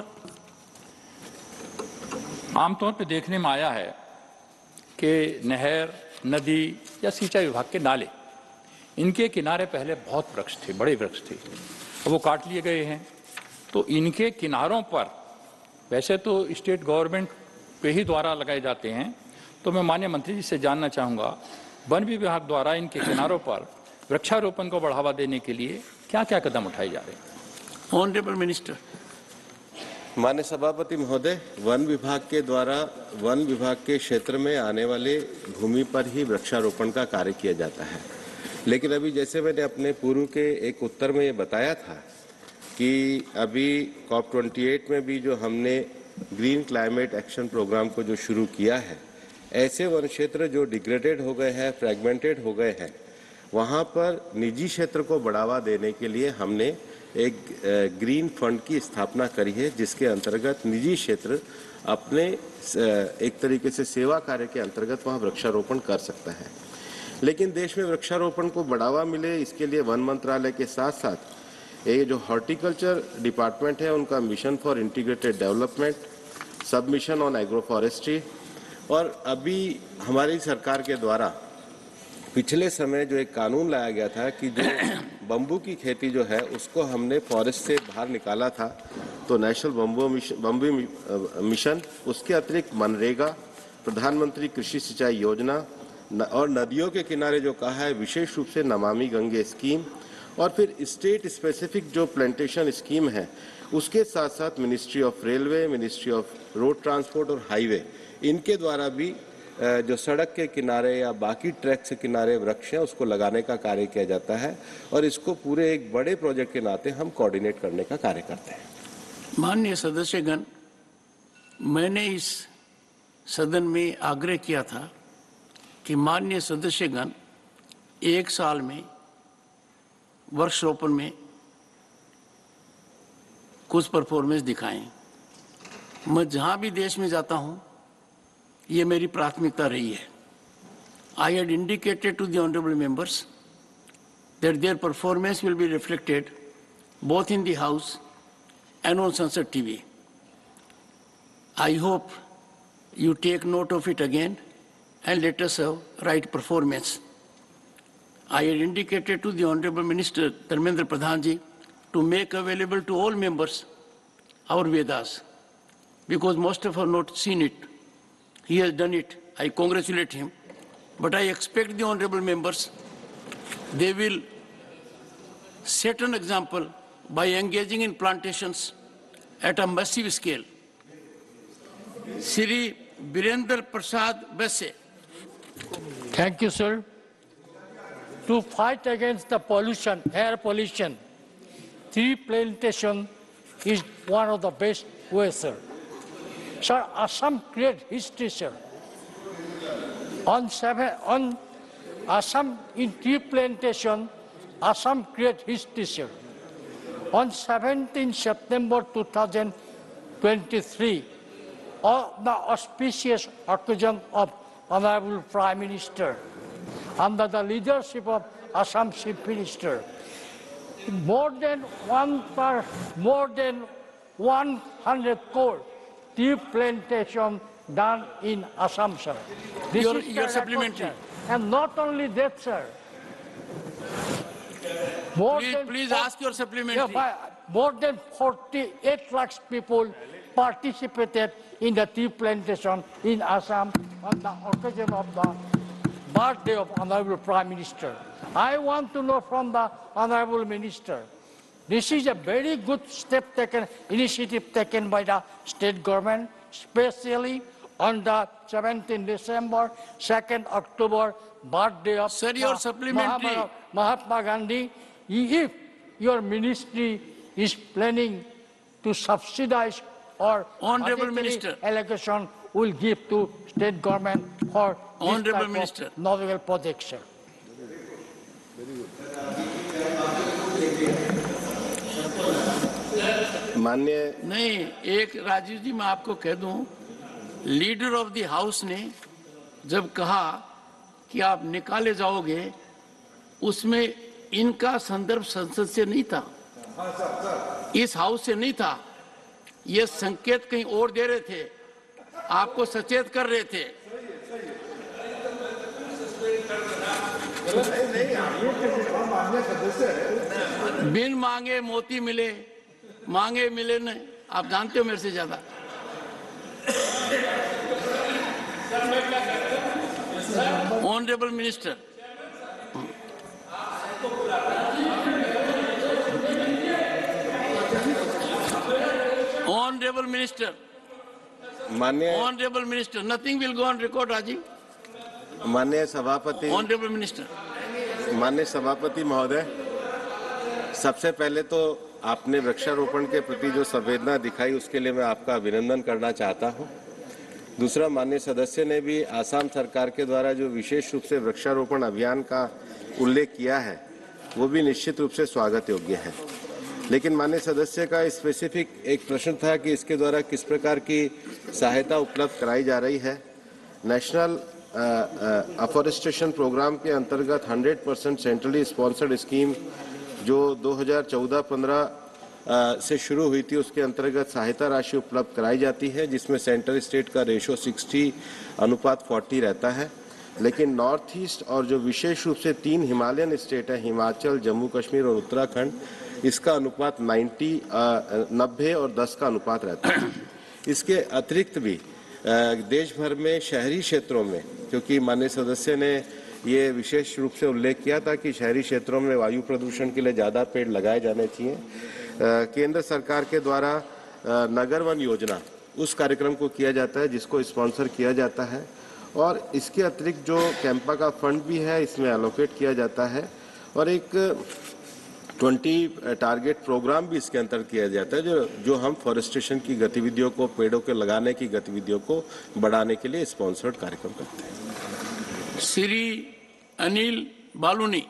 आमतौर पर देखने में आया है कि नहर, नदी या सिंचाई विभाग के नाले, इनके किनारे पहले बहुत वृक्ष थे, बड़े वृक्ष थे, अब वो काट लिए गए हैं। तो इनके किनारों पर वैसे तो स्टेट गवर्नमेंट पे ही द्वारा लगाए जाते हैं, तो मैं माननीय मंत्री जी से जानना चाहूँगा, वन विभाग द्वारा इनके किनारों पर वृक्षारोपण को बढ़ावा देने के लिए क्या क्या कदम उठाए जा रहे हैं? Honourable minister. माननीय सभापति महोदय, वन विभाग के द्वारा वन विभाग के क्षेत्र में आने वाले भूमि पर ही वृक्षारोपण का कार्य किया जाता है। लेकिन अभी जैसे मैंने अपने पूर्व के एक उत्तर में ये बताया था कि अभी कॉप अट्ठाईस में भी जो हमने ग्रीन क्लाइमेट एक्शन प्रोग्राम को जो शुरू किया है, ऐसे वन क्षेत्र जो डिग्रेडेड हो गए हैं, फ्रेगमेंटेड हो गए हैं, वहाँ पर निजी क्षेत्र को बढ़ावा देने के लिए हमने एक ग्रीन फंड की स्थापना करी है, जिसके अंतर्गत निजी क्षेत्र अपने एक तरीके से सेवा कार्य के अंतर्गत वहाँ वृक्षारोपण कर सकता है। लेकिन देश में वृक्षारोपण को बढ़ावा मिले, इसके लिए वन मंत्रालय के साथ साथ ये जो हॉर्टिकल्चर डिपार्टमेंट है, उनका mission for integrated development, sub mission on agro forestry, और अभी हमारी सरकार के द्वारा पिछले समय जो एक कानून लाया गया था कि जो बम्बू की खेती जो है उसको हमने फॉरेस्ट से बाहर निकाला था, तो national bamboo mission, bamboo mission, उसके अतिरिक्त मनरेगा, प्रधानमंत्री कृषि सिंचाई योजना और नदियों के किनारे जो कहा है विशेष रूप से नमामि गंगे स्कीम, और फिर स्टेट स्पेसिफिक जो प्लांटेशन स्कीम है, उसके साथ साथ ministry of railway, ministry of road transport और हाईवे, इनके द्वारा भी जो सड़क के किनारे या बाकी ट्रैक के किनारे वृक्ष हैं उसको लगाने का कार्य किया जाता है, और इसको पूरे एक बड़े प्रोजेक्ट के नाते हम कोऑर्डिनेट करने का कार्य करते हैं। माननीय सदस्यगण, मैंने इस सदन में आग्रह किया था कि माननीय सदस्यगण एक साल में वर्कशॉप में कुछ परफॉर्मेंस दिखाएं। मैं जहां भी देश में जाता हूं, ये मेरी प्राथमिकता रही है। I had indicated to the honourable members that their performance will be reflected both in the House and on Sansad T V. I hope you take note of it again and let us have right performance. I had indicated to the Honorable Minister Dharmendra Pradhan ji to make available to all members our Vedas, because most of us have not seen it. He has done it. I congratulate him. But I expect the honorable members, they will set an example by engaging in plantations at a massive scale. Shri Birendra Prasad Besse. Thank you, sir. To fight against the pollution, air pollution, tree plantation is one of the best ways, sir. Sir, Assam create history, sir. On, seven, on Assam in tree plantation, Assam create history, sir. On seventeenth September two thousand twenty-three, on the auspicious occasion of Honorable Prime Minister, under the leadership of Assam Chief Minister, more than one per, more than one hundred crore tea plantation done in Assam, sir. This your is your the supplementary. record, sir. And not only that, sir. More Please, than please four, ask your supplementary. Yeah, by, more than forty-eight lakhs people participated in the tea plantation in Assam on the occasion of the birthday of Honorable Prime Minister. I want to know from the Honorable Minister, this is a very good step taken, initiative taken by the state government, especially on the seventeenth December, second October, birthday of Sir, your Ma- supplementary. Mahatma, Mahatma Gandhi. If your ministry is planning to subsidize or Honorable monetary Minister. allocation, will give to state government for this Honorable type Minister. of novel project, sir. माननीय नहीं, एक राजीव जी मैं आपको कह दूं, leader of the house ने जब कहा कि आप निकाले जाओगे, उसमें इनका संदर्भ संसद से नहीं था, इस हाउस से नहीं था। ये संकेत कहीं और दे रहे थे, आपको सचेत कर रहे थे। बिन मांगे मोती मिले, मांगे मिले न, आप जानते हो मेरे से ज्यादा। ऑनरेबल मिनिस्टर, ऑनरेबल मिनिस्टर, माननीय honourable minister, nothing will go on record Rajiv. माननीय सभापति ऑनरेबल मिनिस्टर, माननीय सभापति महोदय, सबसे पहले तो आपने वृक्षारोपण के प्रति जो संवेदना दिखाई उसके लिए मैं आपका अभिनंदन करना चाहता हूं। दूसरा, माननीय सदस्य ने भी आसाम सरकार के द्वारा जो विशेष रूप से वृक्षारोपण अभियान का उल्लेख किया है वो भी निश्चित रूप से स्वागत योग्य है। लेकिन माननीय सदस्य का स्पेसिफिक एक प्रश्न था कि इसके द्वारा किस प्रकार की सहायता उपलब्ध कराई जा रही है। नेशनल अफॉरेस्टेशन प्रोग्राम के अंतर्गत सौ परसेंट सेंट्रली स्पॉन्सर्ड स्कीम जो दो हज़ार चौदह पंद्रह से शुरू हुई थी, उसके अंतर्गत सहायता राशि उपलब्ध कराई जाती है, जिसमें सेंट्रल स्टेट का रेशो साठ अनुपात चालीस रहता है। लेकिन नॉर्थ ईस्ट और जो विशेष रूप से तीन हिमालयन स्टेट है, हिमाचल, जम्मू कश्मीर और उत्तराखंड, इसका अनुपात नब्बे नब्बे और दस का अनुपात रहता है। इसके अतिरिक्त भी देश भर में शहरी क्षेत्रों में, क्योंकि माननीय सदस्य ने ये विशेष रूप से उल्लेख किया था कि शहरी क्षेत्रों में वायु प्रदूषण के लिए ज़्यादा पेड़ लगाए जाने चाहिए, केंद्र सरकार के द्वारा नगर वन योजना उस कार्यक्रम को किया जाता है जिसको स्पॉन्सर किया जाता है, और इसके अतिरिक्त जो कैंपा का फंड भी है इसमें एलोकेट किया जाता है। और एक ट्वेंटी टारगेट प्रोग्राम भी इसके अंतर्गत किया जाता है, जो जो हम फॉरेस्टेशन की गतिविधियों को, पेड़ों के लगाने की गतिविधियों को बढ़ाने के लिए स्पॉन्सर्ड कार्यक्रम करते हैं। श्री अनिल बालूनी।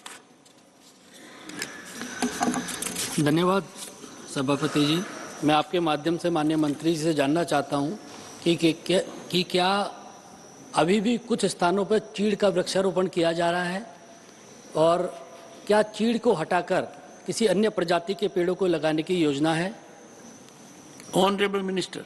धन्यवाद सभापति जी। मैं आपके माध्यम से माननीय मंत्री जी से जानना चाहता हूं कि, कि, कि, कि क्या अभी भी कुछ स्थानों पर चीड़ का वृक्षारोपण किया जा रहा है और क्या चीड़ को हटाकर किसी अन्य प्रजाति के पेड़ों को लगाने की योजना है? Honourable minister.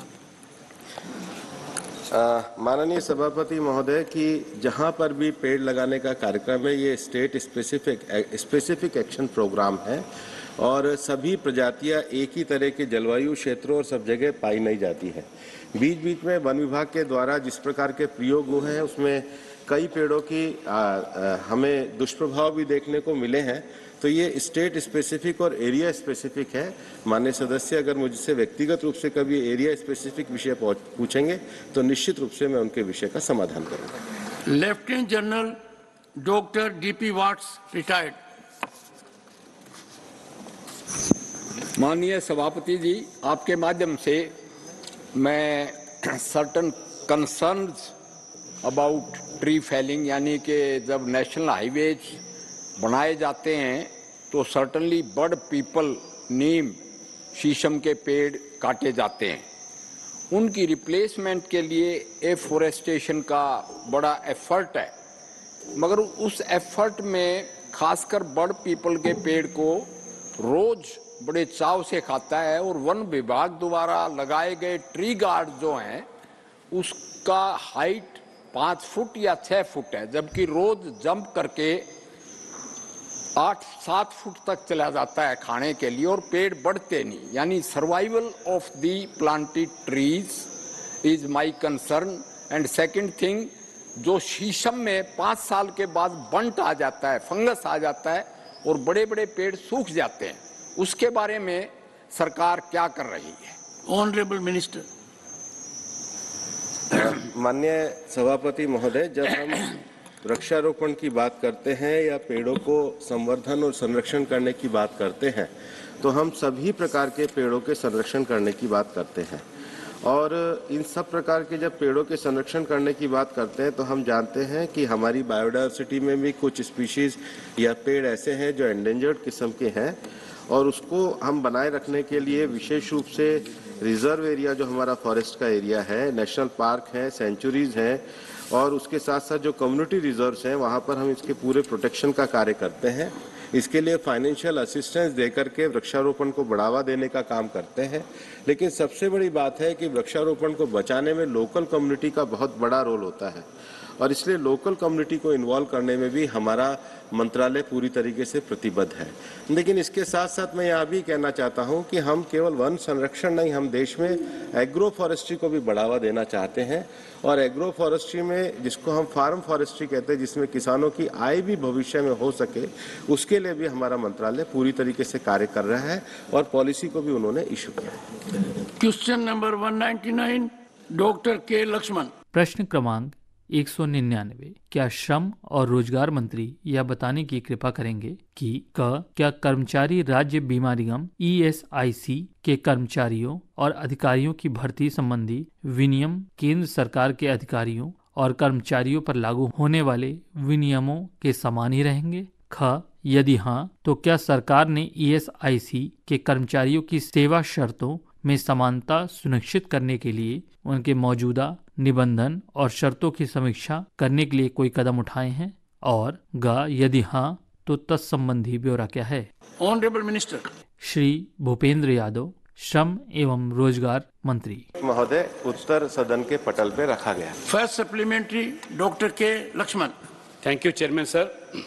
माननीय सभापति महोदय कि जहां पर भी पेड़ लगाने का कार्यक्रम है, ये state specific specific action programme है और सभी प्रजातियां एक ही तरह के जलवायु क्षेत्रों और सब जगह पाई नहीं जाती है। बीच बीच में वन विभाग के द्वारा जिस प्रकार के प्रयोग हुए हैं उसमें कई पेड़ों की आ, आ, हमें दुष्प्रभाव भी देखने को मिले हैं, तो ये स्टेट स्पेसिफिक और एरिया स्पेसिफिक है। माननीय सदस्य अगर मुझसे व्यक्तिगत रूप से कभी एरिया स्पेसिफिक विषय पूछेंगे तो निश्चित रूप से मैं उनके विषय का समाधान करूंगा। Lieutenant general doctor D P Vats retired. माननीय सभापति जी, आपके माध्यम से मैं certain concerns about tree felling, यानी कि जब नेशनल हाईवेज बनाए जाते हैं तो सर्टनली बर्ड पीपल, नीम, शीशम के पेड़ काटे जाते हैं। उनकी रिप्लेसमेंट के लिए एफोरेस्टेशन का बड़ा एफर्ट है, मगर उस एफर्ट में खासकर बर्ड पीपल के पेड़ को रोज बड़े चाव से खाता है और वन विभाग द्वारा लगाए गए ट्री गार्ड जो हैं उसका हाइट पाँच फुट या छः फुट है, जबकि रोज जंप करके आठ सात फुट तक चला जाता है खाने के लिए और पेड़ बढ़ते नहीं। यानी survival of the planted trees is my concern. And second thing, जो शीशम में पाँच साल के बाद बंट आ जाता है, फंगस आ जाता है और बड़े बड़े पेड़ सूख जाते हैं, उसके बारे में सरकार क्या कर रही है? Honourable minister. माननीय सभापति महोदय, जब हम वृक्षारोपण की बात करते हैं या पेड़ों को संवर्धन और संरक्षण करने की बात करते हैं तो हम सभी प्रकार के पेड़ों के संरक्षण करने की बात करते हैं। और इन सब प्रकार के जब पेड़ों के संरक्षण करने की बात करते हैं तो हम जानते हैं कि हमारी बायोडायवर्सिटी में भी कुछ स्पीशीज या पेड़ ऐसे हैं जो एंडेंजर्ड किस्म के हैं और उसको हम बनाए रखने के लिए विशेष रूप से रिजर्व एरिया जो हमारा फॉरेस्ट का एरिया है, नेशनल पार्क है, सेंचुरीज हैं और उसके साथ साथ जो कम्युनिटी रिजर्व्स हैं वहाँ पर हम इसके पूरे प्रोटेक्शन का कार्य करते हैं। इसके लिए फाइनेंशियल असिस्टेंस देकर के वृक्षारोपण को बढ़ावा देने का काम करते हैं। लेकिन सबसे बड़ी बात है कि वृक्षारोपण को बचाने में लोकल कम्युनिटी का बहुत बड़ा रोल होता है और इसलिए लोकल कम्युनिटी को इन्वॉल्व करने में भी हमारा मंत्रालय पूरी तरीके से प्रतिबद्ध है। लेकिन इसके साथ साथ मैं यहाँ भी कहना चाहता हूँ कि हम केवल वन संरक्षण नहीं, हम देश में एग्रो फॉरेस्ट्री को भी बढ़ावा देना चाहते हैं और एग्रो फॉरेस्ट्री में जिसको हम फार्म फॉरेस्ट्री कहते हैं, जिसमें किसानों की आय भी भविष्य में हो सके, उसके लिए भी हमारा मंत्रालय पूरी तरीके से कार्य कर रहा है और पॉलिसी को भी उन्होंने इशू किया है। क्वेश्चन नंबर एक सौ निन्यानवे, डॉक्टर के लक्ष्मण। प्रश्न क्रमांक एक सौ निन्यानवे, क्या श्रम और रोजगार मंत्री यह बताने की कृपा करेंगे कि क क्या कर्मचारी राज्य बीमा निगम ई एस आई सी के कर्मचारियों और अधिकारियों की भर्ती संबंधी विनियम केंद्र सरकार के अधिकारियों और कर्मचारियों पर लागू होने वाले विनियमों के समान ही रहेंगे? ख यदि हाँ, तो क्या सरकार ने ई एस आई सी के कर्मचारियों की सेवा शर्तों में समानता सुनिश्चित करने के लिए उनके मौजूदा निबंधन और शर्तों की समीक्षा करने के लिए कोई कदम उठाए हैं? और ग यदि हाँ, तो तत्संबंधी ब्यौरा क्या है? Honourable minister. श्री भूपेंद्र यादव, श्रम एवं रोजगार मंत्री महोदय, उत्तर सदन के पटल पे रखा गया। फर्स्ट सप्लीमेंट्री, डॉक्टर के Lakshman. Thank you, Chairman, sir.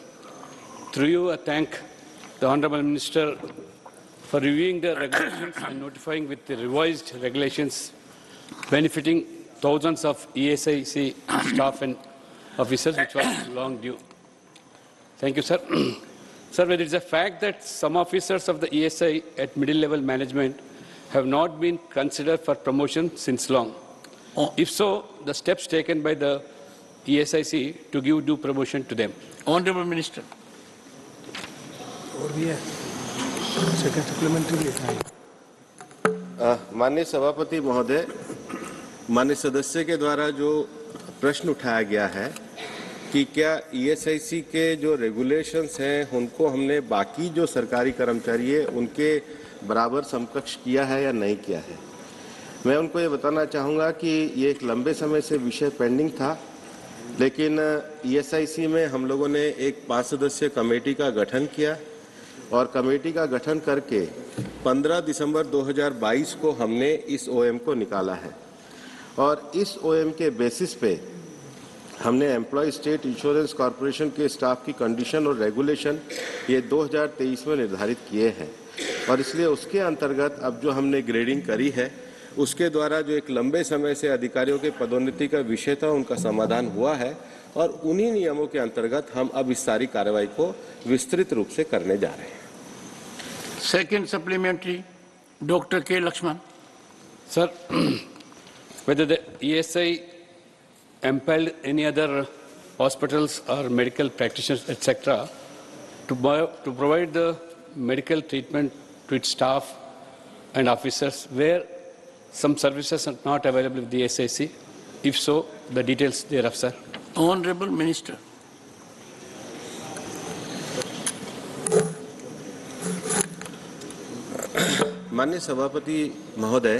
Through you, I thank the Honorable Minister for reviewing the regulations and notifying with the revised regulations benefiting thousands of E S I C staff and officers, which was long due. Thank you, sir. Sir, whether it is a fact that some officers of the E S I at middle level management have not been considered for promotion since long. Oh. If so, the steps taken by the E S I C to give due promotion to them. Honorable Minister. और भी है, second supplementary भी है। माननीय सभापति महोदय, माननीय सदस्य के द्वारा जो प्रश्न उठाया गया है कि क्या ईएसआईसी के जो रेगुलेशंस हैं उनको हमने बाकी जो सरकारी कर्मचारी है उनके बराबर समकक्ष किया है या नहीं किया है, मैं उनको ये बताना चाहूँगा कि ये एक लंबे समय से विषय पेंडिंग था, लेकिन ईएसआईसी में हम लोगों ने एक पाँच सदस्यीय कमेटी का गठन किया और कमेटी का गठन करके पंद्रह दिसंबर दो हज़ार बाईस को हमने इस ओएम को निकाला है और इस ओएम के बेसिस पे हमने एम्प्लॉय स्टेट इंश्योरेंस कॉरपोरेशन के स्टाफ की कंडीशन और रेगुलेशन ये दो हज़ार तेईस में निर्धारित किए हैं और इसलिए उसके अंतर्गत अब जो हमने ग्रेडिंग करी है उसके द्वारा जो एक लंबे समय से अधिकारियों के पदोन्नति का विषय था उनका समाधान हुआ है और उन्हीं नियमों के अंतर्गत हम अब इस सारी कार्रवाई को विस्तृत रूप से करने जा रहे हैं। सेकंड सप्लीमेंट्री, डॉक्टर के Lakshman. Sir, whether the E S I impelled any other hospitals or medical practitioners, et cetera, to, to provide the medical treatment to its staff and officers where some services are not available with the E S I C? If so, the details thereof, sir. Honorable Minister. माननीय सभापति महोदय,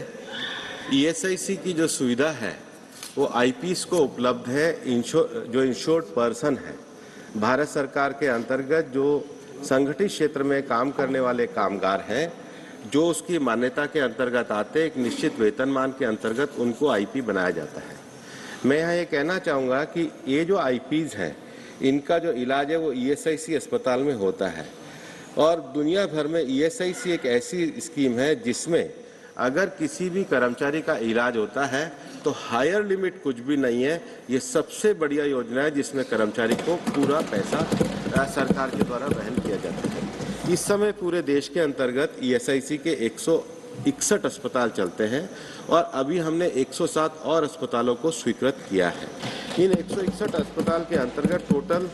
ESIC की जो सुविधा है वो IPS को उपलब्ध है इंश्योर जो इंश्योर्ड पर्सन है। भारत सरकार के अंतर्गत जो संगठित क्षेत्र में काम करने वाले कामगार हैं जो उसकी मान्यता के अंतर्गत आते एक निश्चित वेतनमान के अंतर्गत उनको आईपी बनाया जाता है। मैं यहाँ ये कहना चाहूँगा कि ये जो आईपीज हैं इनका जो इलाज है वो ईएसआईसी अस्पताल में होता है और दुनिया भर में ईएसआईसी एक ऐसी स्कीम है जिसमें अगर किसी भी कर्मचारी का इलाज होता है तो हायर लिमिट कुछ भी नहीं है। ये सबसे बढ़िया योजना है जिसमें कर्मचारी को पूरा पैसा सरकार के द्वारा वहन किया जाता है। इस समय पूरे देश के अंतर्गत ईएसआईसी के एक सौ इकसठ अस्पताल चलते हैं और अभी हमने एक सौ सात और अस्पतालों को स्वीकृत किया है। इन एक सौ इकसठ अस्पताल के अंतर्गत टोटल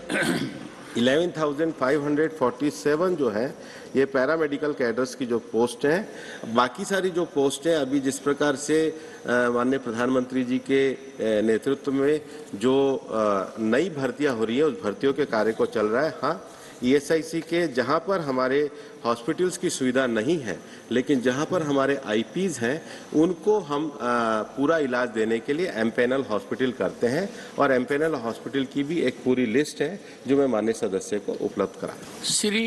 ग्यारह हज़ार पाँच सौ सैंतालीस जो है ये पैरामेडिकल कैडर्स की जो पोस्ट हैं। बाकी सारी जो पोस्ट हैं अभी जिस प्रकार से माननीय प्रधानमंत्री जी के नेतृत्व में जो नई भर्तियां हो रही है उस भर्तियों के कार्य को चल रहा है। हाँ, ईएसआईसी के जहां पर हमारे हॉस्पिटल्स की सुविधा नहीं है लेकिन जहां पर हमारे आईपीज हैं उनको हम आ, पूरा इलाज देने के लिए एमपैनल हॉस्पिटल करते हैं और एमपैनल हॉस्पिटल की भी एक पूरी लिस्ट है जो मैं माननीय सदस्य को उपलब्ध करा। श्री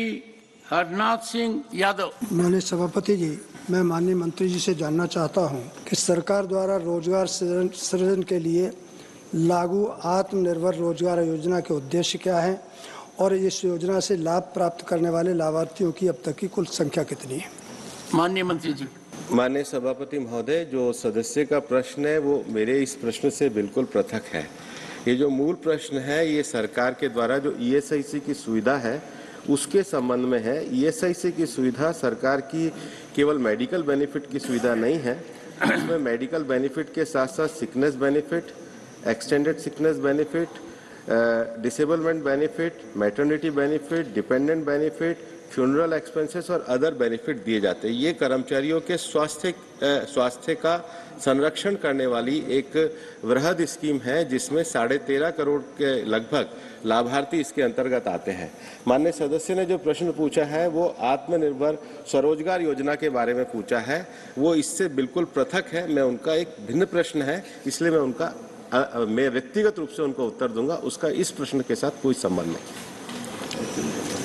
हरनाथ सिंह यादव। माननीय सभापति जी, मैं माननीय मंत्री जी से जानना चाहता हूं कि सरकार द्वारा रोजगार सृजन, सृजन के लिए लागू आत्मनिर्भर रोजगार योजना के उद्देश्य क्या है और इस योजना से लाभ प्राप्त करने वाले लाभार्थियों की अब तक की कुल संख्या कितनी है? माननीय मंत्री जी। माननीय सभापति महोदय, जो सदस्य का प्रश्न है वो मेरे इस प्रश्न से बिल्कुल पृथक है। ये जो मूल प्रश्न है ये सरकार के द्वारा जो ईएसआईसी की सुविधा है उसके संबंध में है। ईएसआईसी की सुविधा सरकार की केवल मेडिकल बेनिफिट की सुविधा नहीं है, इसमें मेडिकल बेनिफिट के साथ साथ sickness benefit, extended sickness benefit, disablement benefit, maternity benefit, dependent benefit, funeral expenses और अदर बेनिफिट दिए जाते हैं। ये कर्मचारियों के स्वास्थ्य स्वास्थ्य का संरक्षण करने वाली एक वृहद स्कीम है जिसमें साढ़े तेरह करोड़ के लगभग लाभार्थी इसके अंतर्गत आते हैं। माननीय सदस्य ने जो प्रश्न पूछा है वो आत्मनिर्भर स्वरोजगार योजना के बारे में पूछा है, वो इससे बिल्कुल पृथक है। मैं उनका एक भिन्न प्रश्न है इसलिए मैं उनका आ, आ, मैं व्यक्तिगत रूप से उनको उत्तर दूंगा, उसका इस प्रश्न के साथ कोई संबंध नहीं।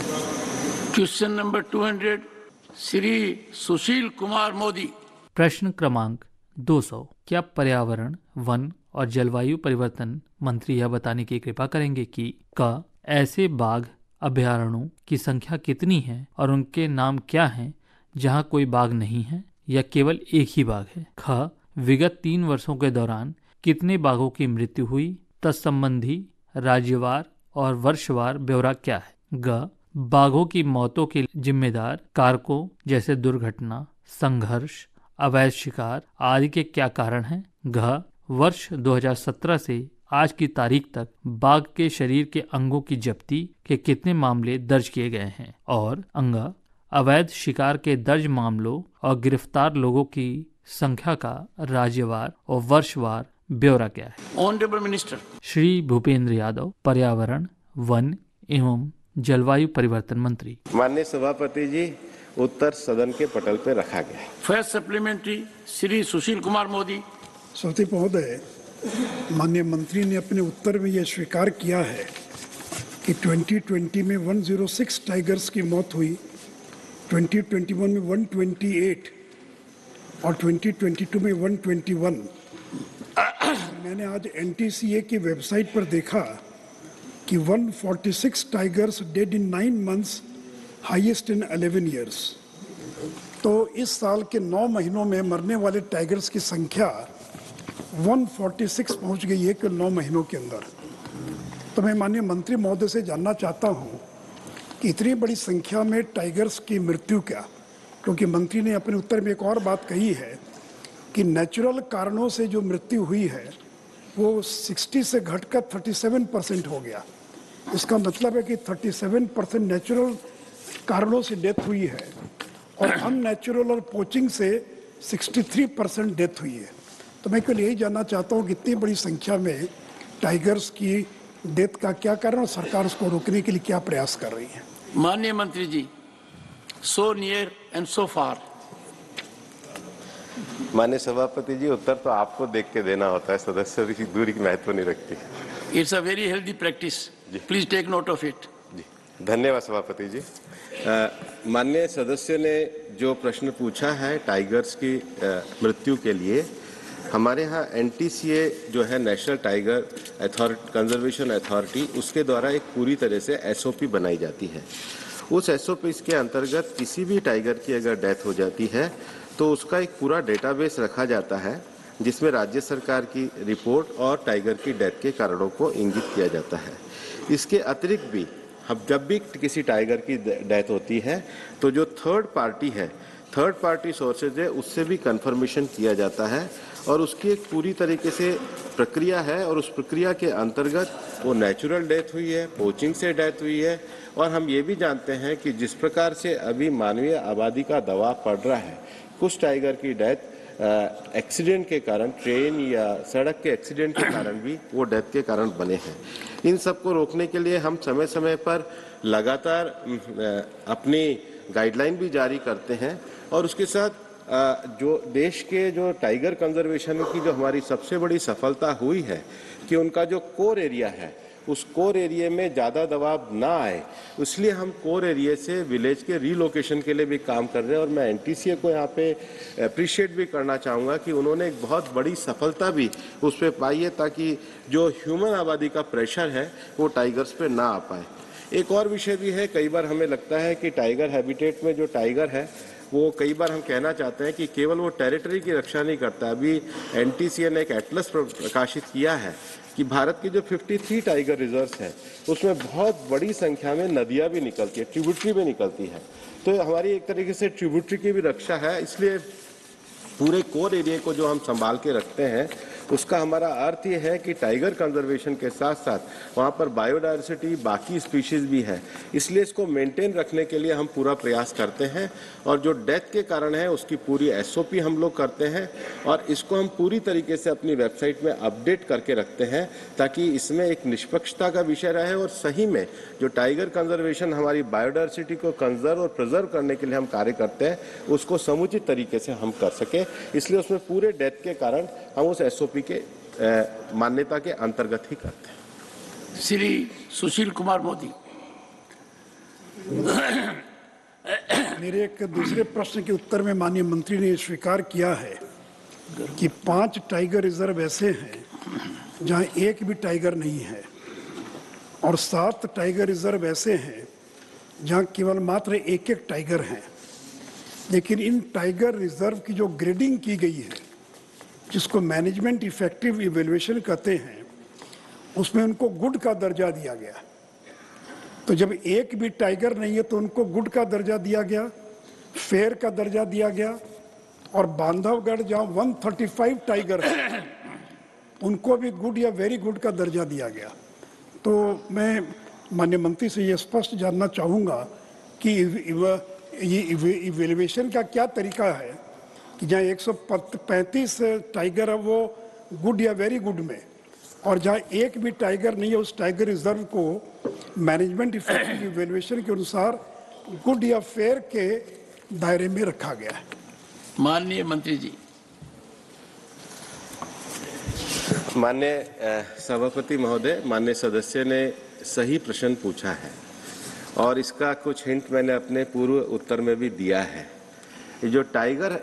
क्वेश्चन नंबर दो सौ, श्री सुशील कुमार मोदी। प्रश्न क्रमांक दो सौ, क्या पर्यावरण, वन और जलवायु परिवर्तन मंत्री यह बताने की कृपा करेंगे कि क ऐसे बाघ अभयारण्यों की संख्या कितनी है और उनके नाम क्या हैं जहां कोई बाघ नहीं है या केवल एक ही बाघ है? ख विगत तीन वर्षों के दौरान कितने बाघों की मृत्यु हुई? तत्संबंधी राज्यवार और वर्षवार ब्यौरा क्या है? ग बाघों की मौतों के जिम्मेदार कारकों जैसे दुर्घटना, संघर्ष, अवैध शिकार आदि के क्या कारण हैं? घ वर्ष दो हज़ार सत्रह से आज की तारीख तक बाघ के शरीर के अंगों की जब्ती के कितने मामले दर्ज किए गए हैं और अंगा अवैध शिकार के दर्ज मामलों और गिरफ्तार लोगों की संख्या का राज्यवार और वर्षवार ब्यौरा क्या है? ऑनरेबल मिनिस्टर श्री भूपेंद्र यादव, पर्यावरण, वन एवं जलवायु परिवर्तन मंत्री। माननीय सभापति जी, उत्तर सदन के पटल पर रखा गया है। First supplementary Shri Sushil Kumar Modi. सभापति महोदय, माननीय मंत्री ने अपने उत्तर में यह स्वीकार किया है कि दो हज़ार बीस में एक सौ छह टाइगर्स की मौत हुई, दो हज़ार इक्कीस में एक सौ अट्ठाईस और दो हज़ार बाईस में एक सौ इक्कीस। मैंने आज एन टी सी ए की वेबसाइट पर देखा कि एक सौ छियालीस tigers dead in nine months, highest in eleven years. तो इस साल के नौ महीनों में मरने वाले टाइगर्स की संख्या एक सौ छियालीस पहुंच गई है केवल नौ महीनों के अंदर। तो मैं माननीय मंत्री महोदय से जानना चाहता हूं कि इतनी बड़ी संख्या में टाइगर्स की मृत्यु क्या, क्योंकि मंत्री ने अपने उत्तर में एक और बात कही है कि नेचुरल कारणों से जो मृत्यु हुई है वो साठ से घटकर सैंतीस परसेंट हो गया। इसका मतलब है कि सैंतीस परसेंट नेचुरल कारणों से डेथ हुई है और अननेचुरल और पोचिंग से तिरसठ परसेंट डेथ हुई है। तो मैं केवल यही जानना चाहता हूँ कि इतनी बड़ी संख्या में टाइगर्स की डेथ का क्या कारण और सरकार उसको रोकने के लिए क्या प्रयास कर रही है? माननीय मंत्री जी, सो नियर एंड सो फार। माननीय सभापति जी, उत्तर तो आपको देख के देना होता है, सदस्य की दूरी की महत्व नहीं रखती। It's a very healthy practice, please take note of it. जी धन्यवाद सभापति जी। माननीय सदस्य ने जो प्रश्न पूछा है टाइगर्स की मृत्यु के लिए, हमारे यहाँ एन टी सी ए जो है national tiger authority conservation authority, उसके द्वारा एक पूरी तरह से एस ओ पी बनाई जाती है। उस एस ओ पी के अंतर्गत किसी भी टाइगर की अगर डेथ हो जाती है तो उसका एक पूरा डेटाबेस रखा जाता है जिसमें राज्य सरकार की रिपोर्ट और टाइगर की डेथ के कारणों को इंगित किया जाता है। इसके अतिरिक्त भी हम जब भी किसी टाइगर की डेथ होती है तो जो थर्ड पार्टी है, थर्ड पार्टी सोर्सेज है, उससे भी कंफर्मेशन किया जाता है और उसकी एक पूरी तरीके से प्रक्रिया है और उस प्रक्रिया के अंतर्गत वो नेचुरल डेथ हुई है, पोचिंग से डेथ हुई है। और हम ये भी जानते हैं कि जिस प्रकार से अभी मानवीय आबादी का दबाव पड़ रहा है, कुछ टाइगर की डेथ एक्सीडेंट के कारण, ट्रेन या सड़क के एक्सीडेंट के कारण भी वो डेथ के कारण बने हैं। इन सब को रोकने के लिए हम समय समय पर लगातार अपनी गाइडलाइन भी जारी करते हैं और उसके साथ जो देश के जो टाइगर कंजर्वेशन की जो हमारी सबसे बड़ी सफलता हुई है कि उनका जो कोर एरिया है उस कोर एरिया में ज़्यादा दबाव ना आए, इसलिए हम कोर एरिया से विलेज के रीलोकेशन के लिए भी काम कर रहे हैं। और मैं एन टी सी ए को यहाँ पे अप्रिशिएट भी करना चाहूँगा कि उन्होंने एक बहुत बड़ी सफलता भी उस पर पाई है ताकि जो ह्यूमन आबादी का प्रेशर है वो टाइगर्स पे ना आ पाए। एक और विषय भी है, कई बार हमें लगता है कि टाइगर हैबिटेट में जो टाइगर है वो कई बार हम कहना चाहते हैं कि केवल वो टेरिटरी की रक्षा नहीं करता। अभी एन टी सी ए ने एक एटलस प्रकाशित किया है कि भारत की जो तिरेपन टाइगर रिजर्व्स हैं उसमें बहुत बड़ी संख्या में नदियां भी निकलती है, ट्रिब्यूटरी भी निकलती है। तो हमारी एक तरीके से ट्रिब्यूटरी की भी रक्षा है। इसलिए पूरे कोर एरिया को जो हम संभाल के रखते हैं उसका हमारा अर्थ ये है कि टाइगर कंजर्वेशन के साथ साथ वहाँ पर बायोडायवर्सिटी, बाकी स्पीशीज भी है, इसलिए इसको मेंटेन रखने के लिए हम पूरा प्रयास करते हैं। और जो डेथ के कारण है उसकी पूरी एस ओ पी हम लोग करते हैं और इसको हम पूरी तरीके से अपनी वेबसाइट में अपडेट करके रखते हैं ताकि इसमें एक निष्पक्षता का विषय रहे और सही में जो टाइगर कंजर्वेशन हमारी बायोडायवर्सिटी को कंजर्व और प्रिजर्व करने के लिए हम कार्य करते हैं उसको समुचित तरीके से हम कर सके। इसलिए उसमें पूरे डेथ के कारण हम उस एस ओ पी के मान्यता के अंतर्गत ही करते हैं। श्री सुशील कुमार मोदी। मेरे एक दूसरे प्रश्न के उत्तर में माननीय मंत्री ने स्वीकार किया है कि पांच टाइगर रिजर्व ऐसे हैं जहां एक भी टाइगर नहीं है और सात टाइगर रिजर्व ऐसे हैं जहां केवल मात्र एक एक टाइगर हैं। लेकिन इन टाइगर रिजर्व की जो ग्रेडिंग की गई है, जिसको मैनेजमेंट इफेक्टिव इवेल्युएशन कहते हैं, उसमें उनको गुड का दर्जा दिया गया। तो जब एक भी टाइगर नहीं है तो उनको गुड का दर्जा दिया गया, फेयर का दर्जा दिया गया। और बांधवगढ़ जहां एक सौ पैंतीस टाइगर है उनको भी गुड या वेरी गुड का दर्जा दिया गया। तो मैं माननीय मंत्री से ये स्पष्ट जानना चाहूँगा कि ये इवेल्युएशन का क्या तरीका है कि जहाँ एक सौ पैंतीस टाइगर है वो गुड या वेरी गुड में, और जहाँ एक भी टाइगर नहीं है उस टाइगर रिजर्व को मैनेजमेंट इफेक्टिव इवेल्युएशन के अनुसार गुड या फेयर के दायरे में रखा गया है। माननीय मंत्री जी। माननीय सभापति महोदय, माननीय सदस्य ने सही प्रश्न पूछा है और इसका कुछ हिंट मैंने अपने पूर्व उत्तर में भी दिया है। ये जो टाइगर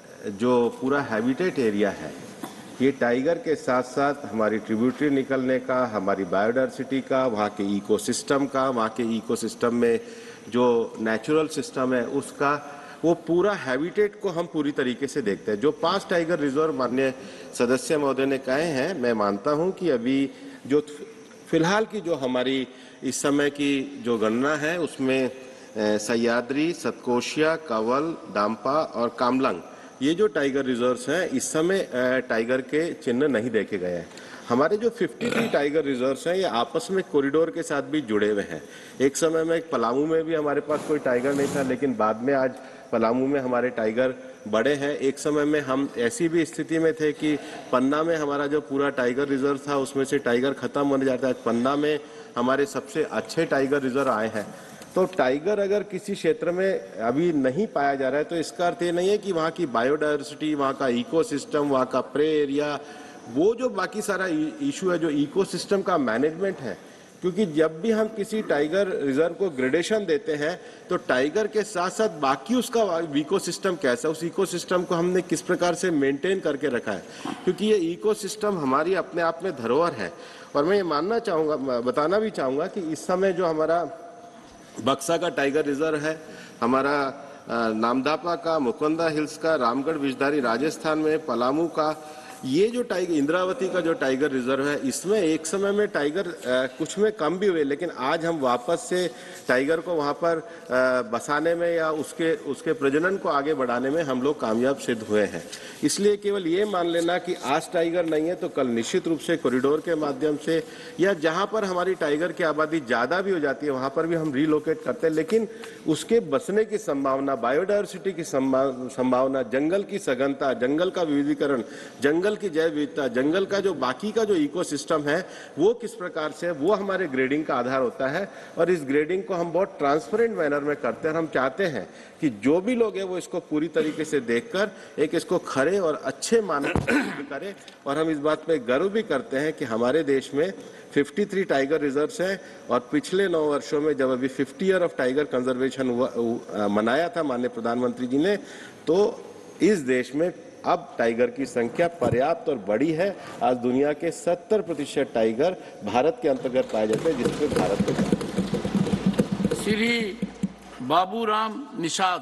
जो पूरा हैबिटेट एरिया है, ये टाइगर के साथ साथ हमारी ट्रिब्यूटरी निकलने का, हमारी बायोडायवर्सिटी का, वहाँ के इकोसिस्टम का, वहाँ के इकोसिस्टम में जो नेचुरल सिस्टम है उसका, वो पूरा हैबिटेट को हम पूरी तरीके से देखते हैं। जो पांच टाइगर रिजर्व माननीय सदस्य महोदय ने कहे हैं, मैं मानता हूं कि अभी जो फिलहाल की जो हमारी इस समय की जो गणना है उसमें सह्याद्री, सतकोशिया, कंवल, दांपा और कामलंग, ये जो टाइगर रिजर्व्स हैं इस समय टाइगर के चिन्ह नहीं देखे गए हैं। हमारे जो तिरेपन टाइगर रिजर्व्स हैं ये आपस में कॉरिडोर के साथ भी जुड़े हुए हैं। एक समय में पलामू में भी हमारे पास कोई टाइगर नहीं था, लेकिन बाद में आज पलामू में हमारे टाइगर बड़े हैं। एक समय में हम ऐसी भी स्थिति में थे कि पन्ना में हमारा जो पूरा टाइगर रिजर्व था उसमें से टाइगर खत्म होने जाता है। पन्ना में हमारे सबसे अच्छे टाइगर रिजर्व आए हैं। तो टाइगर अगर किसी क्षेत्र में अभी नहीं पाया जा रहा है तो इसका अर्थ ये नहीं है कि वहाँ की बायोडायवर्सिटी, वहाँ का इकोसिस्टम, वहाँ का प्रे एरिया, वो जो बाकी सारा इशू है जो इकोसिस्टम का मैनेजमेंट है, क्योंकि जब भी हम किसी टाइगर रिजर्व को ग्रेडेशन देते हैं तो टाइगर के साथ साथ बाकी उसका इकोसिस्टम कैसा है, उस इकोसिस्टम को हमने किस प्रकार से मेंटेन करके रखा है, क्योंकि ये इकोसिस्टम हमारी अपने आप में धरोहर है। और मैं ये मानना चाहूँगा, बताना भी चाहूँगा कि इस समय जो हमारा बक्सा का टाइगर रिजर्व है, हमारा नामदापा का, मुकुंदा हिल्स का, रामगढ़ विषधारी राजस्थान में, पलामू का, ये जो टाइगर इंद्रावती का जो टाइगर रिजर्व है, इसमें एक समय में टाइगर आ, कुछ में कम भी हुए, लेकिन आज हम वापस से टाइगर को वहाँ पर आ, बसाने में या उसके उसके प्रजनन को आगे बढ़ाने में हम लोग कामयाब सिद्ध हुए हैं। इसलिए केवल ये मान लेना कि आज टाइगर नहीं है तो कल निश्चित रूप से कॉरिडोर के माध्यम से या जहाँ पर हमारी टाइगर की आबादी ज़्यादा भी हो जाती है वहाँ पर भी हम रिलोकेट करते हैं, लेकिन उसके बसने की संभावना, बायोडायवर्सिटी की संभावना, जंगल की सघनता, जंगल का विविधीकरण, जंगल की जैव विविधता, जंगल का जो बाकी का जो इकोसिस्टम है वो किस प्रकार से, वो हमारे ग्रेडिंग का आधार होता है। और इस ग्रेडिंग को हम बहुत ट्रांसपेरेंट मैनर में करते हैं और हम चाहते हैं कि जो भी लोग हैं वो इसको पूरी तरीके से देखकर एक इसको खरे और अच्छे मानक करें। और हम इस बात पे गर्व भी करते हैं कि हमारे देश में तिरेपन टाइगर रिजर्व्स हैं और पिछले नौ वर्षों में जब अभी fifty year of tiger conservation हुआ मनाया था माननीय प्रधानमंत्री जी ने, तो इस देश में अब टाइगर की संख्या पर्याप्त और बड़ी है। आज दुनिया के सत्तर प्रतिशत टाइगर भारत के अंतर्गत पाए जाते हैं, जिसमें भारत के श्री बाबूराम निषाद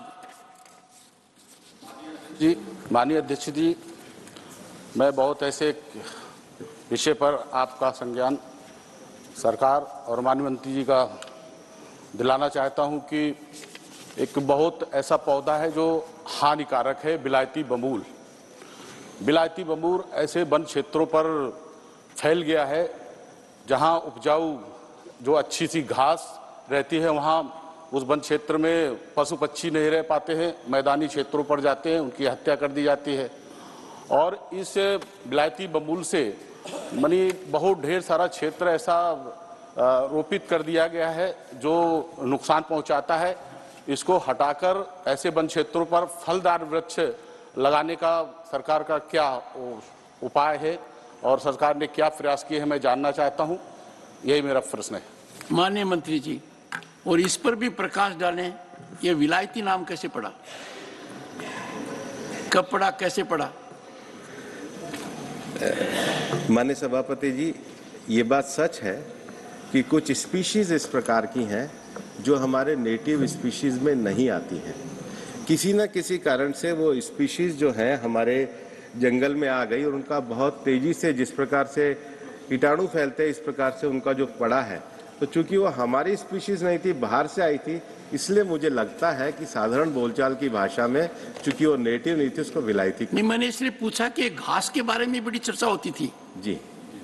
जी। माननीय अध्यक्ष जी, मैं बहुत ऐसे विषय पर आपका संज्ञान सरकार और माननीय मंत्री जी का दिलाना चाहता हूं कि एक बहुत ऐसा पौधा है जो हानिकारक है, बिलायती बमूल। बिलायती बमूल ऐसे वन क्षेत्रों पर फैल गया है जहां उपजाऊ जो अच्छी सी घास रहती है वहां उस वन क्षेत्र में पशु पक्षी नहीं रह पाते हैं, मैदानी क्षेत्रों पर जाते हैं, उनकी हत्या कर दी जाती है। और इस बिलायती बमूल से मनी बहुत ढेर सारा क्षेत्र ऐसा रोपित कर दिया गया है जो नुकसान पहुंचाता है। इसको हटाकर ऐसे वन क्षेत्रों पर फलदार वृक्ष लगाने का सरकार का क्या उपाय है और सरकार ने क्या प्रयास किए हैं, मैं जानना चाहता हूं। यही मेरा प्रश्न है। माननीय मंत्री जी, और इस पर भी प्रकाश डालें, ये विलायती नाम कैसे पड़ा, कब पड़ा, कैसे पड़ा? माननीय सभापति जी, ये बात सच है कि कुछ स्पीशीज इस प्रकार की हैं जो हमारे नेटिव स्पीशीज में नहीं आती हैं। किसी न किसी कारण से वो स्पीशीज जो है हमारे जंगल में आ गई और उनका बहुत तेजी से, जिस प्रकार से कीटाणु फैलते हैं इस प्रकार से उनका जो पड़ा है, तो चूंकि वो हमारी स्पीशीज नहीं थी, बाहर से आई थी, इसलिए मुझे लगता है कि साधारण बोलचाल की भाषा में, चूंकि वो नेटिव नहीं थी, उसको विलायती। नहीं, मैंने इसलिए पूछा कि घास के बारे में बड़ी चर्चा होती थी। जी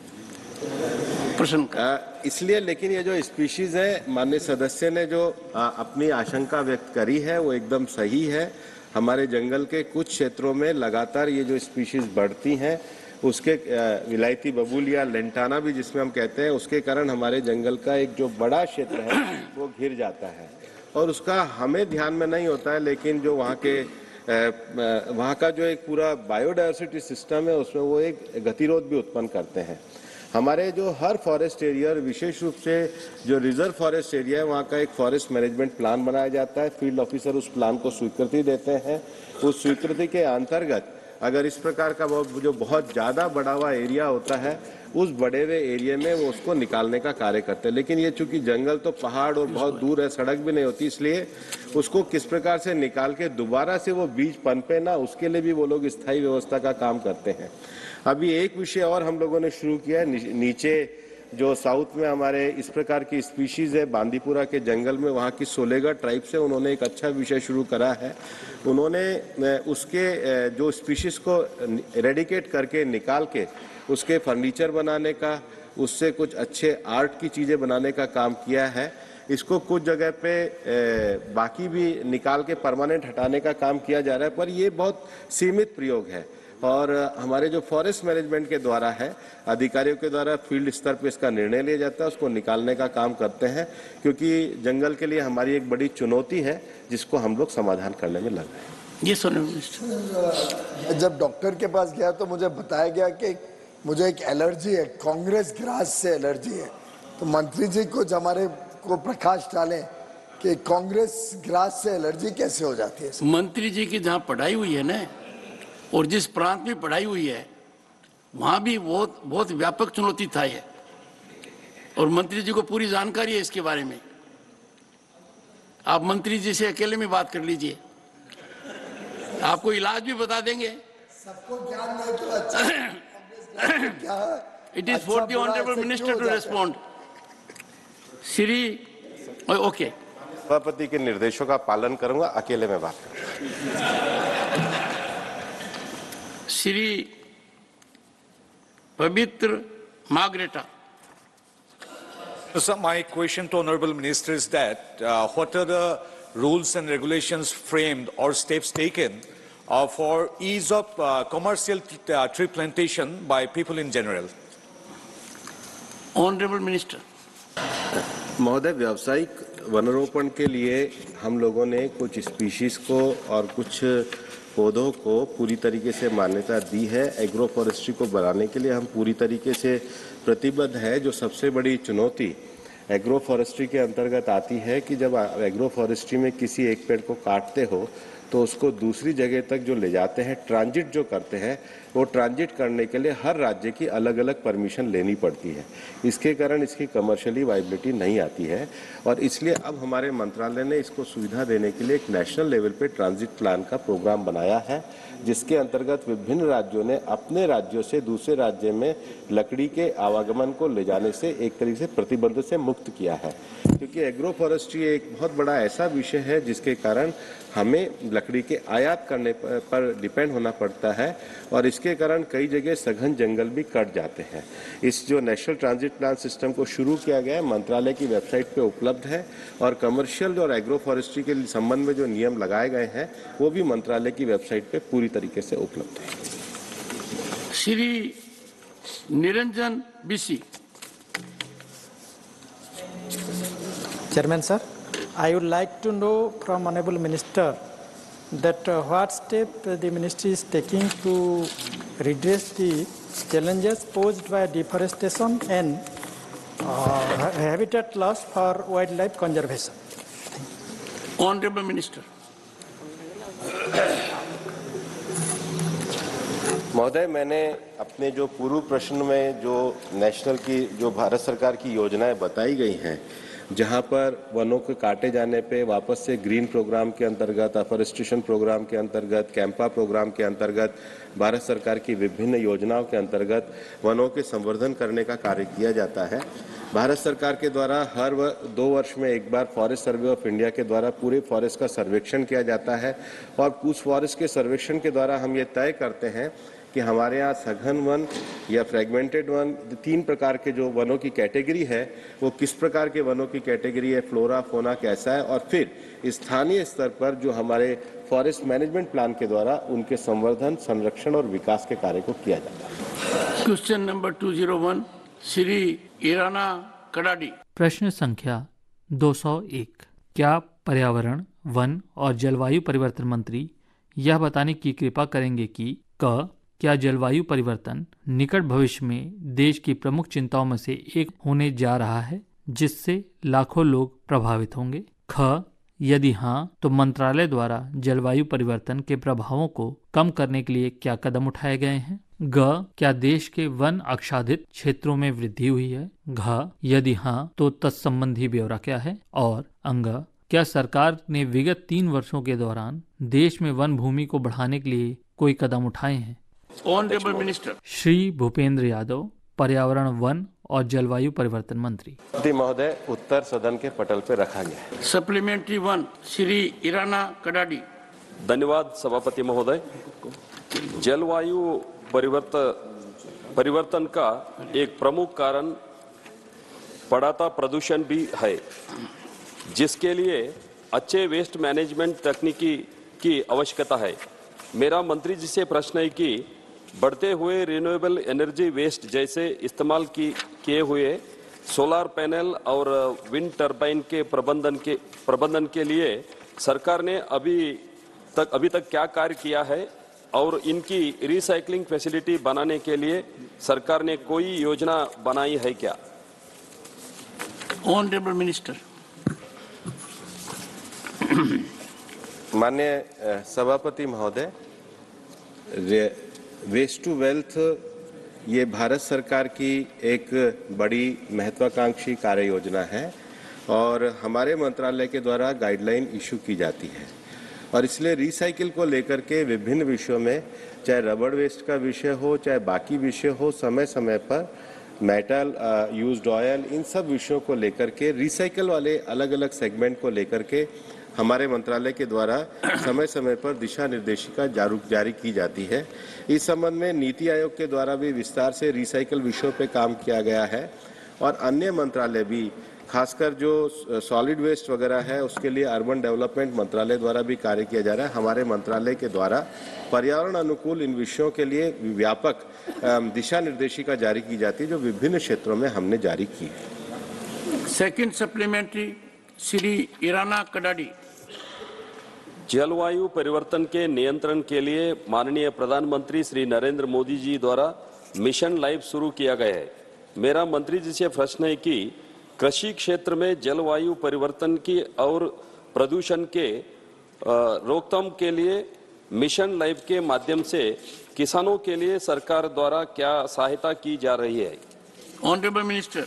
प्रश्न इसलिए, लेकिन ये जो स्पीशीज है, माननीय सदस्य ने जो आ, अपनी आशंका व्यक्त करी है वो एकदम सही है। हमारे जंगल के कुछ क्षेत्रों में लगातार ये जो स्पीशीज बढ़ती हैं, उसके विलायती बबूल या लेंटाना भी जिसमें हम कहते हैं, उसके कारण हमारे जंगल का एक जो बड़ा क्षेत्र है वो घिर जाता है और उसका हमें ध्यान में नहीं होता है, लेकिन जो वहाँ के वहाँ का जो एक पूरा बायोडायवर्सिटी सिस्टम है उसमें वो एक गतिरोध भी उत्पन्न करते हैं। हमारे जो हर फॉरेस्ट एरिया और विशेष रूप से जो रिजर्व फॉरेस्ट एरिया है, वहाँ का एक फॉरेस्ट मैनेजमेंट प्लान बनाया जाता है। फील्ड ऑफिसर उस प्लान को स्वीकृति देते हैं। उस स्वीकृति के अंतर्गत अगर इस प्रकार का वो जो बहुत ज़्यादा बड़ा हुआ एरिया होता है, उस बड़े हुए एरिया में वो उसको निकालने का कार्य करते हैं। लेकिन ये चूंकि जंगल तो पहाड़ और बहुत दूर है, सड़क भी नहीं होती, इसलिए उसको किस प्रकार से निकाल के दोबारा से वो बीज पनपे ना, उसके लिए भी वो लोग स्थायी व्यवस्था का काम करते हैं। अभी एक विषय और हम लोगों ने शुरू किया है, नीचे जो साउथ में हमारे इस प्रकार की स्पीशीज है, बांदीपुरा के जंगल में वहाँ की सोलेगा ट्राइब से उन्होंने एक अच्छा विषय शुरू करा है। उन्होंने उसके जो स्पीशीज को रेडिकेट करके निकाल के उसके फर्नीचर बनाने का, उससे कुछ अच्छे आर्ट की चीज़ें बनाने का काम किया है। इसको कुछ जगह पे बाकी भी निकाल के परमानेंट हटाने का काम किया जा रहा है, पर ये बहुत सीमित प्रयोग है और हमारे जो फॉरेस्ट मैनेजमेंट के द्वारा है, अधिकारियों के द्वारा फील्ड स्तर पे इसका निर्णय लिया जाता है, उसको निकालने का काम करते हैं, क्योंकि जंगल के लिए हमारी एक बड़ी चुनौती है जिसको हम लोग समाधान करने में लग रहे हैं। ये सुनो, जब डॉक्टर के पास गया तो मुझे बताया गया कि मुझे एक एलर्जी है, कांग्रेस ग्रास से एलर्जी है। तो मंत्री जी कुछ हमारे को प्रकाश डालें कि कांग्रेस ग्रास से एलर्जी कैसे हो जाती है। मंत्री जी की जहाँ पढ़ाई हुई है ना, और जिस प्रांत में पढ़ाई हुई है, वहाँ भी बहुत बहुत व्यापक चुनौती था ये, और मंत्री जी को पूरी जानकारी है इसके बारे में। आप मंत्री जी से अकेले में बात कर लीजिए, आपको इलाज भी बता देंगे। सबको ज्ञान नहीं तो अच्छा। It is for the honourable minister to respond. Shri okay, सभापति के निर्देशों का पालन करूंगा, अकेले में बात करूंगा। Shri Pabitra Margherita. So my question to Honorable Minister is that uh, what are the rules and regulations framed or steps taken uh, for ease of uh, commercial uh, tree plantation by people in general? Honorable Minister. महोदय, व्यावसायिक वनरोपण के लिए हम लोगों ने कुछ species को और कुछ पौधों को पूरी तरीके से मान्यता दी है। एग्रो फॉरेस्ट्री को बढ़ाने के लिए हम पूरी तरीके से प्रतिबद्ध है। जो सबसे बड़ी चुनौती एग्रो फॉरेस्ट्री के अंतर्गत आती है कि जब एग्रो फॉरेस्ट्री में किसी एक पेड़ को काटते हो तो उसको दूसरी जगह तक जो ले जाते हैं, ट्रांजिट जो करते हैं, वो ट्रांजिट करने के लिए हर राज्य की अलग अलग परमिशन लेनी पड़ती है। इसके कारण इसकी कमर्शियली वाइबिलिटी नहीं आती है और इसलिए अब हमारे मंत्रालय ने इसको सुविधा देने के लिए एक नेशनल लेवल पे ट्रांजिट प्लान का प्रोग्राम बनाया है, जिसके अंतर्गत विभिन्न राज्यों ने अपने राज्यों से दूसरे राज्य में लकड़ी के आवागमन को ले जाने से एक तरीके से प्रतिबंध से मुक्त किया है। क्योंकि एग्रो फॉरेस्ट्री एक बहुत बड़ा ऐसा विषय है जिसके कारण हमें लकड़ी के आयात करने पर डिपेंड होना पड़ता है और इसके कारण कई जगह सघन जंगल भी कट जाते हैं। इस जो नेशनल ट्रांजिट प्लान सिस्टम को शुरू किया गया है, मंत्रालय की वेबसाइट पे उपलब्ध है और कमर्शियल और एग्रो फॉरेस्ट्री के संबंध में जो नियम लगाए गए हैं वो भी मंत्रालय की वेबसाइट पे पूरी तरीके से उपलब्ध है। Shri Niranjan Bishi. Chairman sir, I would like to know from Honorable Minister that uh, what step the ministry is taking to redress the challenges posed by deforestation and uh, habitat loss for wildlife conservation. Honorable Minister. महोदय, मैंने अपने जो पूर्व प्रश्न में जो national की जो भारत सरकार की योजनाएं बताई गई हैं जहां पर वनों के काटे जाने पे वापस से ग्रीन प्रोग्राम के अंतर्गत, अफॉरेस्टेशन प्रोग्राम के अंतर्गत, कैंपा प्रोग्राम के अंतर्गत, भारत सरकार की विभिन्न योजनाओं के अंतर्गत वनों के संवर्धन करने का कार्य किया जाता है। भारत सरकार के द्वारा हर व, दो वर्ष में एक बार फॉरेस्ट सर्वे ऑफ इंडिया के द्वारा पूरे फॉरेस्ट का सर्वेक्षण किया जाता है और उस फॉरेस्ट के सर्वेक्षण के द्वारा हम ये तय करते हैं कि हमारे यहाँ सघन वन या फ्रेगमेंटेड वन, तीन प्रकार के जो वनों की कैटेगरी है वो किस प्रकार के वनों की कैटेगरी है, फ्लोरा फोना कैसा है, और फिर स्थानीय स्तर पर जो हमारे फॉरेस्ट मैनेजमेंट प्लान के द्वारा उनके संवर्धन, संरक्षण और विकास के कार्य को किया जाता है। Question number two zero one, Shri Eranna Kadadi. प्रश्न संख्या दो सौ एक। क्या पर्यावरण, वन और जलवायु परिवर्तन मंत्री यह बताने की कृपा करेंगे कि क क्या जलवायु परिवर्तन निकट भविष्य में देश की प्रमुख चिंताओं में से एक होने जा रहा है जिससे लाखों लोग प्रभावित होंगे? ख यदि हाँ तो मंत्रालय द्वारा जलवायु परिवर्तन के प्रभावों को कम करने के लिए क्या कदम उठाए गए हैं? ग क्या देश के वन आच्छादित क्षेत्रों में वृद्धि हुई है? घ यदि हाँ तो तत्संबंधी ब्यौरा क्या है? और अंग क्या सरकार ने विगत तीन वर्षों के दौरान देश में वन भूमि को बढ़ाने के लिए कोई कदम उठाए हैं? ऑनरेबल मिनिस्टर श्री भूपेंद्र यादव, पर्यावरण, वन और जलवायु परिवर्तन मंत्री। महोदय, उत्तर सदन के पटल पर रखा गया है। Supplementary one, Shri Eranna Kadadi. धन्यवाद सभापति महोदय। जलवायु परिवर्तन परिवर्तन का एक प्रमुख कारण बढ़ता प्रदूषण भी है, जिसके लिए अच्छे वेस्ट मैनेजमेंट तकनीकी की आवश्यकता है। मेरा मंत्री जी से प्रश्न है कि बढ़ते हुए रिन्यूएबल एनर्जी वेस्ट जैसे इस्तेमाल की किए हुए सोलर पैनल और विंड टर्बाइन के प्रबंधन के प्रबंधन के लिए सरकार ने अभी तक अभी तक क्या कार्य किया है और इनकी रिसाइकलिंग फैसिलिटी बनाने के लिए सरकार ने कोई योजना बनाई है क्या? Honourable minister. माननीय सभापति महोदय, वेस्ट टू वेल्थ ये भारत सरकार की एक बड़ी महत्वाकांक्षी कार्य योजना है और हमारे मंत्रालय के द्वारा गाइडलाइन इशू की जाती है और इसलिए रिसाइकिल को लेकर के विभिन्न विषयों में, चाहे रबड़ वेस्ट का विषय हो चाहे बाकी विषय हो, समय समय पर मेटल, यूज्ड ऑयल, इन सब विषयों को लेकर के रिसाइकिल वाले अलग अलग सेगमेंट को लेकर के हमारे मंत्रालय के द्वारा समय समय पर दिशा निर्देशिका जारी की जाती है। इस संबंध में नीति आयोग के द्वारा भी विस्तार से रिसाइकिल विषयों पर काम किया गया है और अन्य मंत्रालय भी, खासकर जो सॉलिड वेस्ट वगैरह है उसके लिए अर्बन डेवलपमेंट मंत्रालय द्वारा भी कार्य किया जा रहा है। हमारे मंत्रालय के द्वारा पर्यावरण अनुकूल इन विषयों के लिए व्यापक दिशा निर्देशिका जारी की जाती है जो विभिन्न क्षेत्रों में हमने जारी की है। Second supplementary, Shri Eranna Kadadi. जलवायु परिवर्तन के नियंत्रण के लिए माननीय प्रधानमंत्री श्री नरेंद्र मोदी जी द्वारा मिशन लाइफ शुरू किया गया है। मेरा मंत्री जी से प्रश्न है कि कृषि क्षेत्र में जलवायु परिवर्तन की और प्रदूषण के रोकथाम के लिए मिशन लाइफ के माध्यम से किसानों के लिए सरकार द्वारा क्या सहायता की जा रही है? Honourable minister.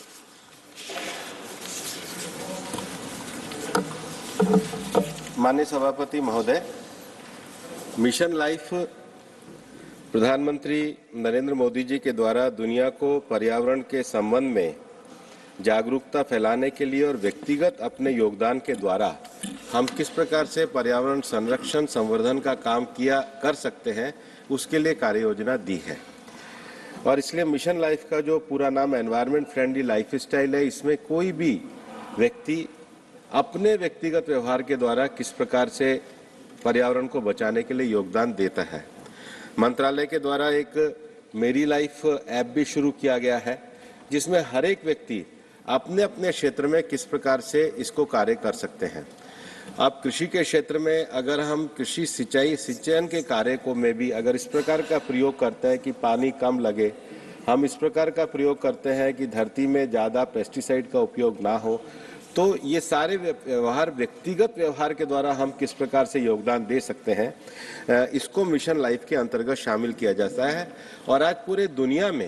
माननीय सभापति महोदय, मिशन लाइफ प्रधानमंत्री नरेंद्र मोदी जी के द्वारा दुनिया को पर्यावरण के संबंध में जागरूकता फैलाने के लिए और व्यक्तिगत अपने योगदान के द्वारा हम किस प्रकार से पर्यावरण संरक्षण संवर्धन का काम किया कर सकते हैं उसके लिए कार्य योजना दी है और इसलिए मिशन लाइफ का जो पूरा नाम एनवायरनमेंट फ्रेंडली लाइफ स्टाइल है, इसमें कोई भी व्यक्ति अपने व्यक्तिगत व्यवहार के द्वारा किस प्रकार से पर्यावरण को बचाने के लिए योगदान देता है। मंत्रालय के द्वारा एक मेरी लाइफ ऐप भी शुरू किया गया है जिसमें हर एक व्यक्ति अपने अपने क्षेत्र में किस प्रकार से इसको कार्य कर सकते हैं। अब कृषि के क्षेत्र में अगर हम कृषि सिंचाई सिंचन के कार्य को में भी अगर इस प्रकार का प्रयोग करते हैं कि पानी कम लगे, हम इस प्रकार का प्रयोग करते हैं कि धरती में ज़्यादा पेस्टिसाइड का उपयोग ना हो, तो ये सारे व्यवहार व्यक्तिगत व्यवहार के द्वारा हम किस प्रकार से योगदान दे सकते हैं, इसको मिशन लाइफ के अंतर्गत शामिल किया जाता है। और आज पूरे दुनिया में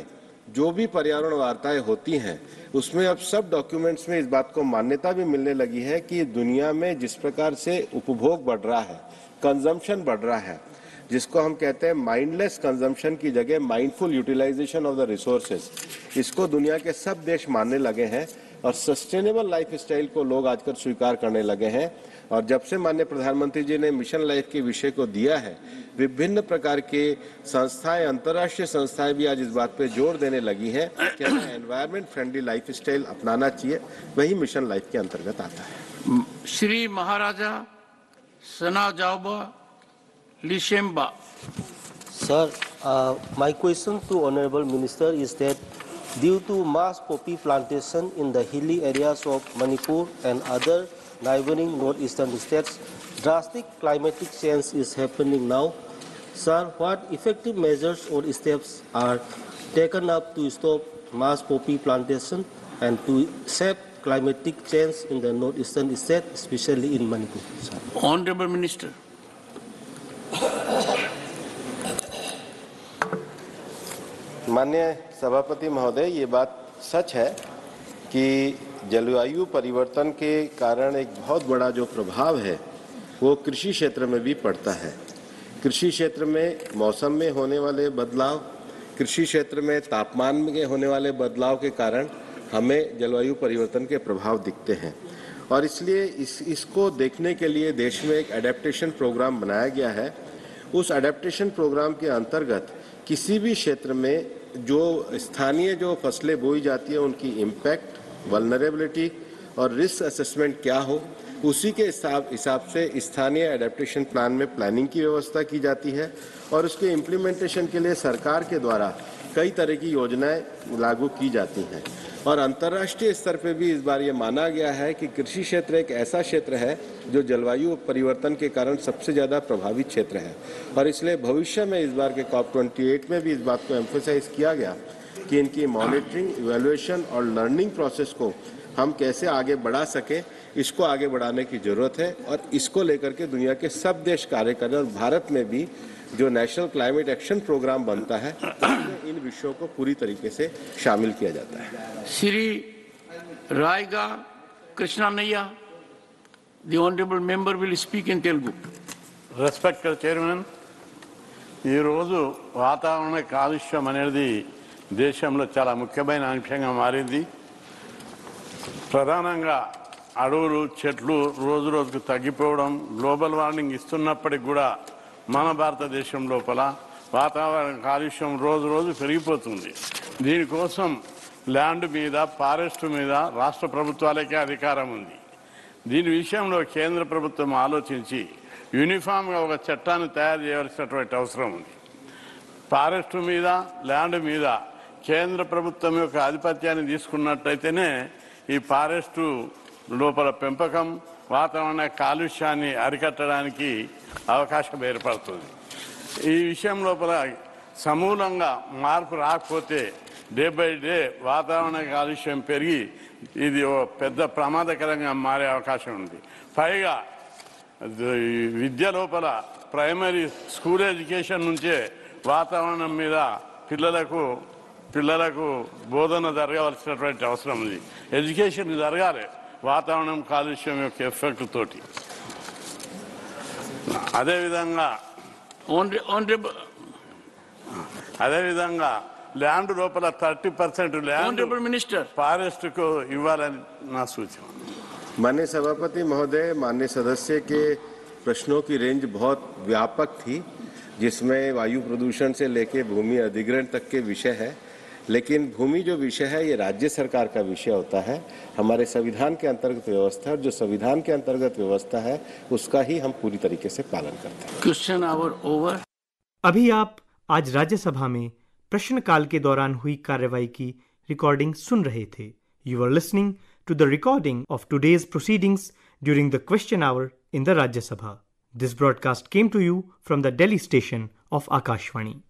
जो भी पर्यावरण वार्ताएं होती हैं उसमें अब सब डॉक्यूमेंट्स में इस बात को मान्यता भी मिलने लगी है कि दुनिया में जिस प्रकार से उपभोग बढ़ रहा है, कंजम्पशन बढ़ रहा है, जिसको हम कहते हैं माइंडलेस कंजम्पशन की जगह mindful utilisation of the resources, इसको दुनिया के सब देश मानने लगे हैं और सस्टेनेबल लाइफ स्टाइल को लोग आजकल स्वीकार करने लगे हैं। और जब से माननीय प्रधानमंत्री जी ने मिशन लाइफ के विषय को दिया है, विभिन्न प्रकार के संस्थाएं, अंतर्राष्ट्रीय संस्थाएं भी आज इस बात पे जोर देने लगी हैं कि हमें एनवायरमेंट फ्रेंडली लाइफ स्टाइल अपनाना चाहिए, वही मिशन लाइफ के अंतर्गत आता है। श्री महाराजा सना जाओबा लिशेम्बा। Sir, uh, my question to Honorable Minister is that due to mass poppy plantation in the hilly areas of Manipur and other neighboring northeastern states, drastic climatic change is happening now. Sir, what effective measures or steps are taken up to stop mass poppy plantation and to save climatic change in the northeastern states, especially in Manipur? Sir. Honorable Minister. माननीय सभापति महोदय, ये बात सच है कि जलवायु परिवर्तन के कारण एक बहुत बड़ा जो प्रभाव है वो कृषि क्षेत्र में भी पड़ता है। कृषि क्षेत्र में मौसम में होने वाले बदलाव, कृषि क्षेत्र में तापमान में होने वाले बदलाव के कारण हमें जलवायु परिवर्तन के प्रभाव दिखते हैं और इसलिए इस इसको देखने के लिए देश में एक एडेप्टेशन प्रोग्राम बनाया गया है। उस एडेप्टेशन प्रोग्राम के अंतर्गत किसी भी क्षेत्र में जो स्थानीय जो फसलें बोई जाती है उनकी इम्पैक्ट, वल्नरेबिलिटी और रिस्क असेसमेंट क्या हो, उसी के हिसाब हिसाब से स्थानीय एडेप्टेशन प्लान में प्लानिंग की व्यवस्था की जाती है और उसके इम्प्लीमेंटेशन के लिए सरकार के द्वारा कई तरह की योजनाएं लागू की जाती हैं। और अंतर्राष्ट्रीय स्तर पर भी इस बार ये माना गया है कि कृषि क्षेत्र एक ऐसा क्षेत्र है जो जलवायु परिवर्तन के कारण सबसे ज़्यादा प्रभावित क्षेत्र है और इसलिए भविष्य में इस बार के कॉप अट्ठाईस में भी इस बात को एम्फोसाइज किया गया कि इनकी मॉनिटरिंग, इवैल्यूएशन और लर्निंग प्रोसेस को हम कैसे आगे बढ़ा सकें, इसको आगे बढ़ाने की ज़रूरत है और इसको लेकर के दुनिया के सब देश कार्य करें और भारत में भी जो नेशनल क्लाइमेट एक्शन प्रोग्राम बनता है उसमें इन विषयों को पूरी तरीके से शामिल किया जाता है। Shri रायगा कृष्णनయ్య, the honorable member will speak in Telugu. Respected Chairman, ఈరోజు వాతావరణ కాలుష్యం అనేది దేశంలో చాలా ముఖ్యమైన అంశంగా మారింది. ప్రధానంగా అడవులు, చెట్లు రోజు రోజుకు తగ్గిపోవడం, గ్లోబల్ వార్మింగ్ ఇస్తున్నప్పటికి కూడా మన భారతదేశం లోపల వాతావరణ కాలుష్యం రోజు రోజు పెరిగిపోతుంది. దీనికోసం ల్యాండ్ మీద, ఫారెస్ట్ మీద రాష్ట్ర ప్రభుత్వాలకే అధికారం ఉంది. దీని విషయంలో కేంద్ర ప్రభుత్వం ఆలోచించి యూనిఫామ్గా ఒక చట్టాన్ని తయారు చేయవలసినటువంటి అవసరం ఉంది. ఫారెస్ట్ మీద, ల్యాండ్ మీద కేంద్ర ప్రభుత్వం యొక్క ఆధిపత్యాన్ని తీసుకున్నట్లయితేనే ఈ ఫారెస్టు లోపల పెంపకం, వాతావరణ కాలుష్యాన్ని అరికట్టడానికి అవకాశం ఏర్పడుతుంది. ఈ విషయం లోపల సమూలంగా మార్పు రాకపోతే డే బై డే వాతావరణ కాలుష్యం పెరిగి ఇది ఓ పెద్ద ప్రమాదకరంగా మారే అవకాశం ఉంది. పైగా విద్య లోపల ప్రైమరీ స్కూల్ ఎడ్యుకేషన్ నుంచే వాతావరణం మీద పిల్లలకు పిల్లలకు బోధన జరగవలసినటువంటి అవసరం ఉంది. ఎడ్యుకేషన్ జరగాలి వాతావరణం కాలుష్యం యొక్క ఎఫెక్ట్ తోటి. అదేవిధంగా అదేవిధంగా ల్యాండ్ లోపల థర్టీ పర్సెంట్ ల్యాండ్ మినిస్టర్ ఫారెస్ట్కు ఇవ్వాలని నా సూచన. माननीय सभापति महोदय, माननीय सदस्य के प्रश्नों की रेंज बहुत व्यापक थी, जिसमें वायु प्रदूषण से लेकर भूमि अधिग्रहण तक के विषय है, लेकिन भूमि जो विषय है ये राज्य सरकार का विषय होता है. हमारे संविधान के अंतर्गत व्यवस्था, जो संविधान के अंतर्गत व्यवस्था है उसका ही हम पूरी तरीके से पालन करते हैं. Question hour over. अभी आप आज राज्यसभा में प्रश्नकाल के दौरान हुई कार्रवाई की रिकॉर्डिंग सुन रहे थे. You are listening to the recording of today's proceedings during the question hour in the Rajya Sabha. This broadcast came to you from the Delhi station of Akashvani.